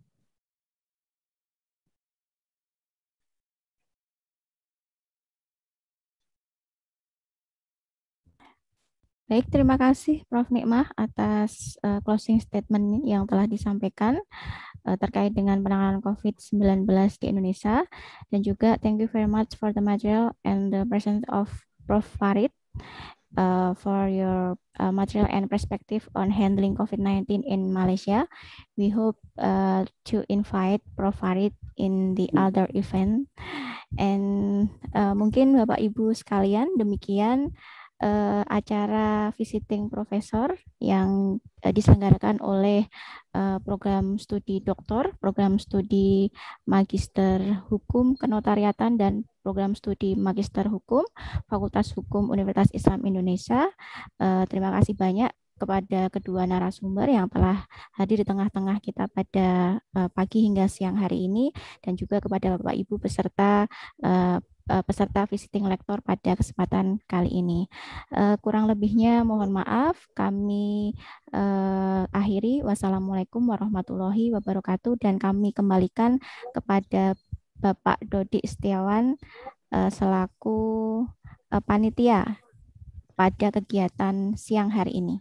Baik, terima kasih Profesor Nikmah atas uh, closing statement yang telah disampaikan uh, terkait dengan penanganan COVID sembilan belas di Indonesia, dan juga thank you very much for the material and the presence of Profesor Farid uh, for your uh, material and perspective on handling COVID nineteen in Malaysia. We hope uh, to invite Profesor Farid in the other event, and uh, mungkin Bapak Ibu sekalian, demikian Uh, acara visiting profesor yang uh, diselenggarakan oleh uh, program studi doktor, program studi magister hukum kenotariatan, dan program studi magister hukum Fakultas Hukum Universitas Islam Indonesia. Uh, terima kasih banyak kepada kedua narasumber yang telah hadir di tengah-tengah kita pada uh, pagi hingga siang hari ini, dan juga kepada Bapak Ibu peserta uh, peserta visiting lektor pada kesempatan kali ini. Uh, kurang lebihnya mohon maaf, kami uh, akhiri. Wassalamualaikum warahmatullahi wabarakatuh, dan kami kembalikan kepada Bapak Dodi Setiawan uh, selaku uh, panitia pada kegiatan siang hari ini.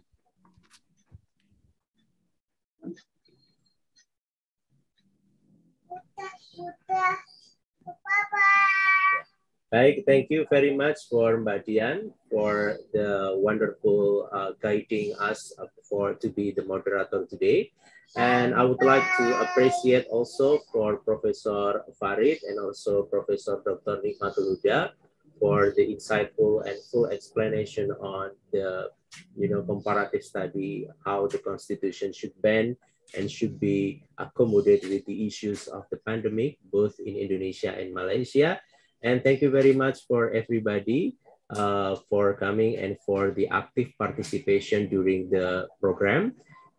Baik, thank you very much for Mbak Dian for the wonderful uh, guiding us for to be the moderator today. And I would like to appreciate also for Professor Farid and also Professor Doctor Nikmatul Huda for the insightful and full explanation on the you know comparative study, how the Constitution should bend and should be accommodated with the issues of the pandemic, both in Indonesia and Malaysia. And thank you very much for everybody uh, for coming and for the active participation during the program.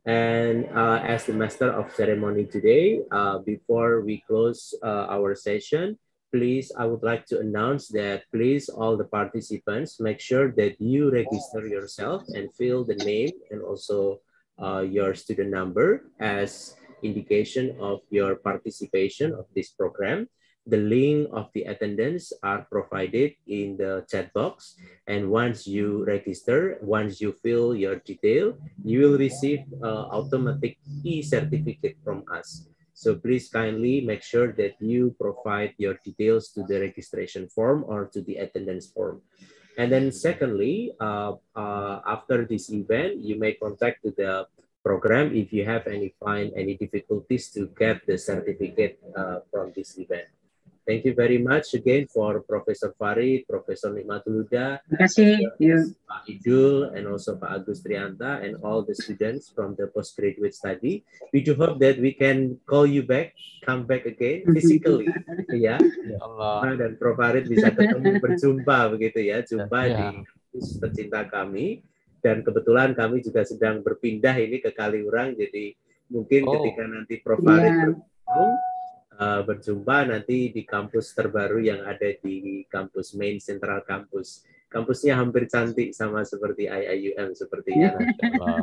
And uh, as the master of ceremony today, uh, before we close uh, our session, please, I would like to announce that please, all the participants, make sure that you register yourself and fill the name and also uh, your student number as indication of your participation of this program. The link of the attendance are provided in the chat box. And once you register, once you fill your detail, you will receive uh, automatic e-certificate from us. So please kindly make sure that you provide your details to the registration form or to the attendance form. And then secondly, uh, uh, after this event, you may contact to the program if you have any find any difficulties to get the certificate uh, from this event. Thank you very much again for Professor Farid, Professor Nikmatul Huda, Terima kasih. Pak Idul, and also Pak Agus Trianta, and all the students from the postgraduate study. We do hope that we can call you back, come back again physically, ya. Allah. Dan Prof Farid bisa ketemu berjumpa begitu ya, jumpa Ya. di kampus tercinta kami. Dan kebetulan kami juga sedang berpindah ini ke Kaliurang, jadi mungkin Oh. ketika nanti Prof Farid Ya. bergabung, Uh, berjumpa nanti di kampus terbaru yang ada di kampus main Central Campus. Kampusnya hampir cantik sama seperti I I U M sepertinya. Allah.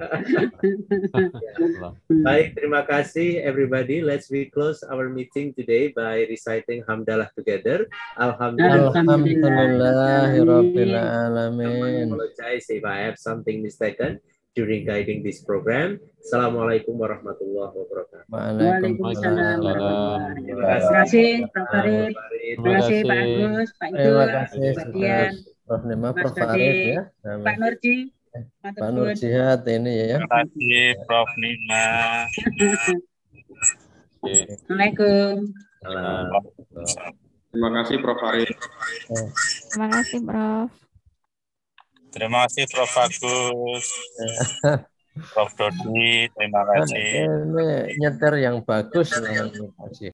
Allah. Baik, terima kasih everybody. Let's we close our meeting today by reciting hamdalah together. Alhamdulillah. Alhamdulillahirabbil I alamin. apologize if I have something mistaken during guiding this program. Assalamualaikum warahmatullahi wabarakatuh. Waalaikumsalam. Waalaikumsalam. Terima kasih, Prof Farid. Terima Terima kasih, Pak kasih. Agus, Pak Terima Idul, kasih Pak Dian, Prof Nima, Mas Prof Dodi, Farid ya. Pak Nurji. Pak Nur Jihad ini ya. Terima kasih Prof Nima. Oke. Assalamualaikum. Terima kasih Prof Farid. Terima kasih, Prof. Terima kasih Prof Agus. Prof Dodi, terima kasih. Ini nyetir yang bagus. Terima kasih.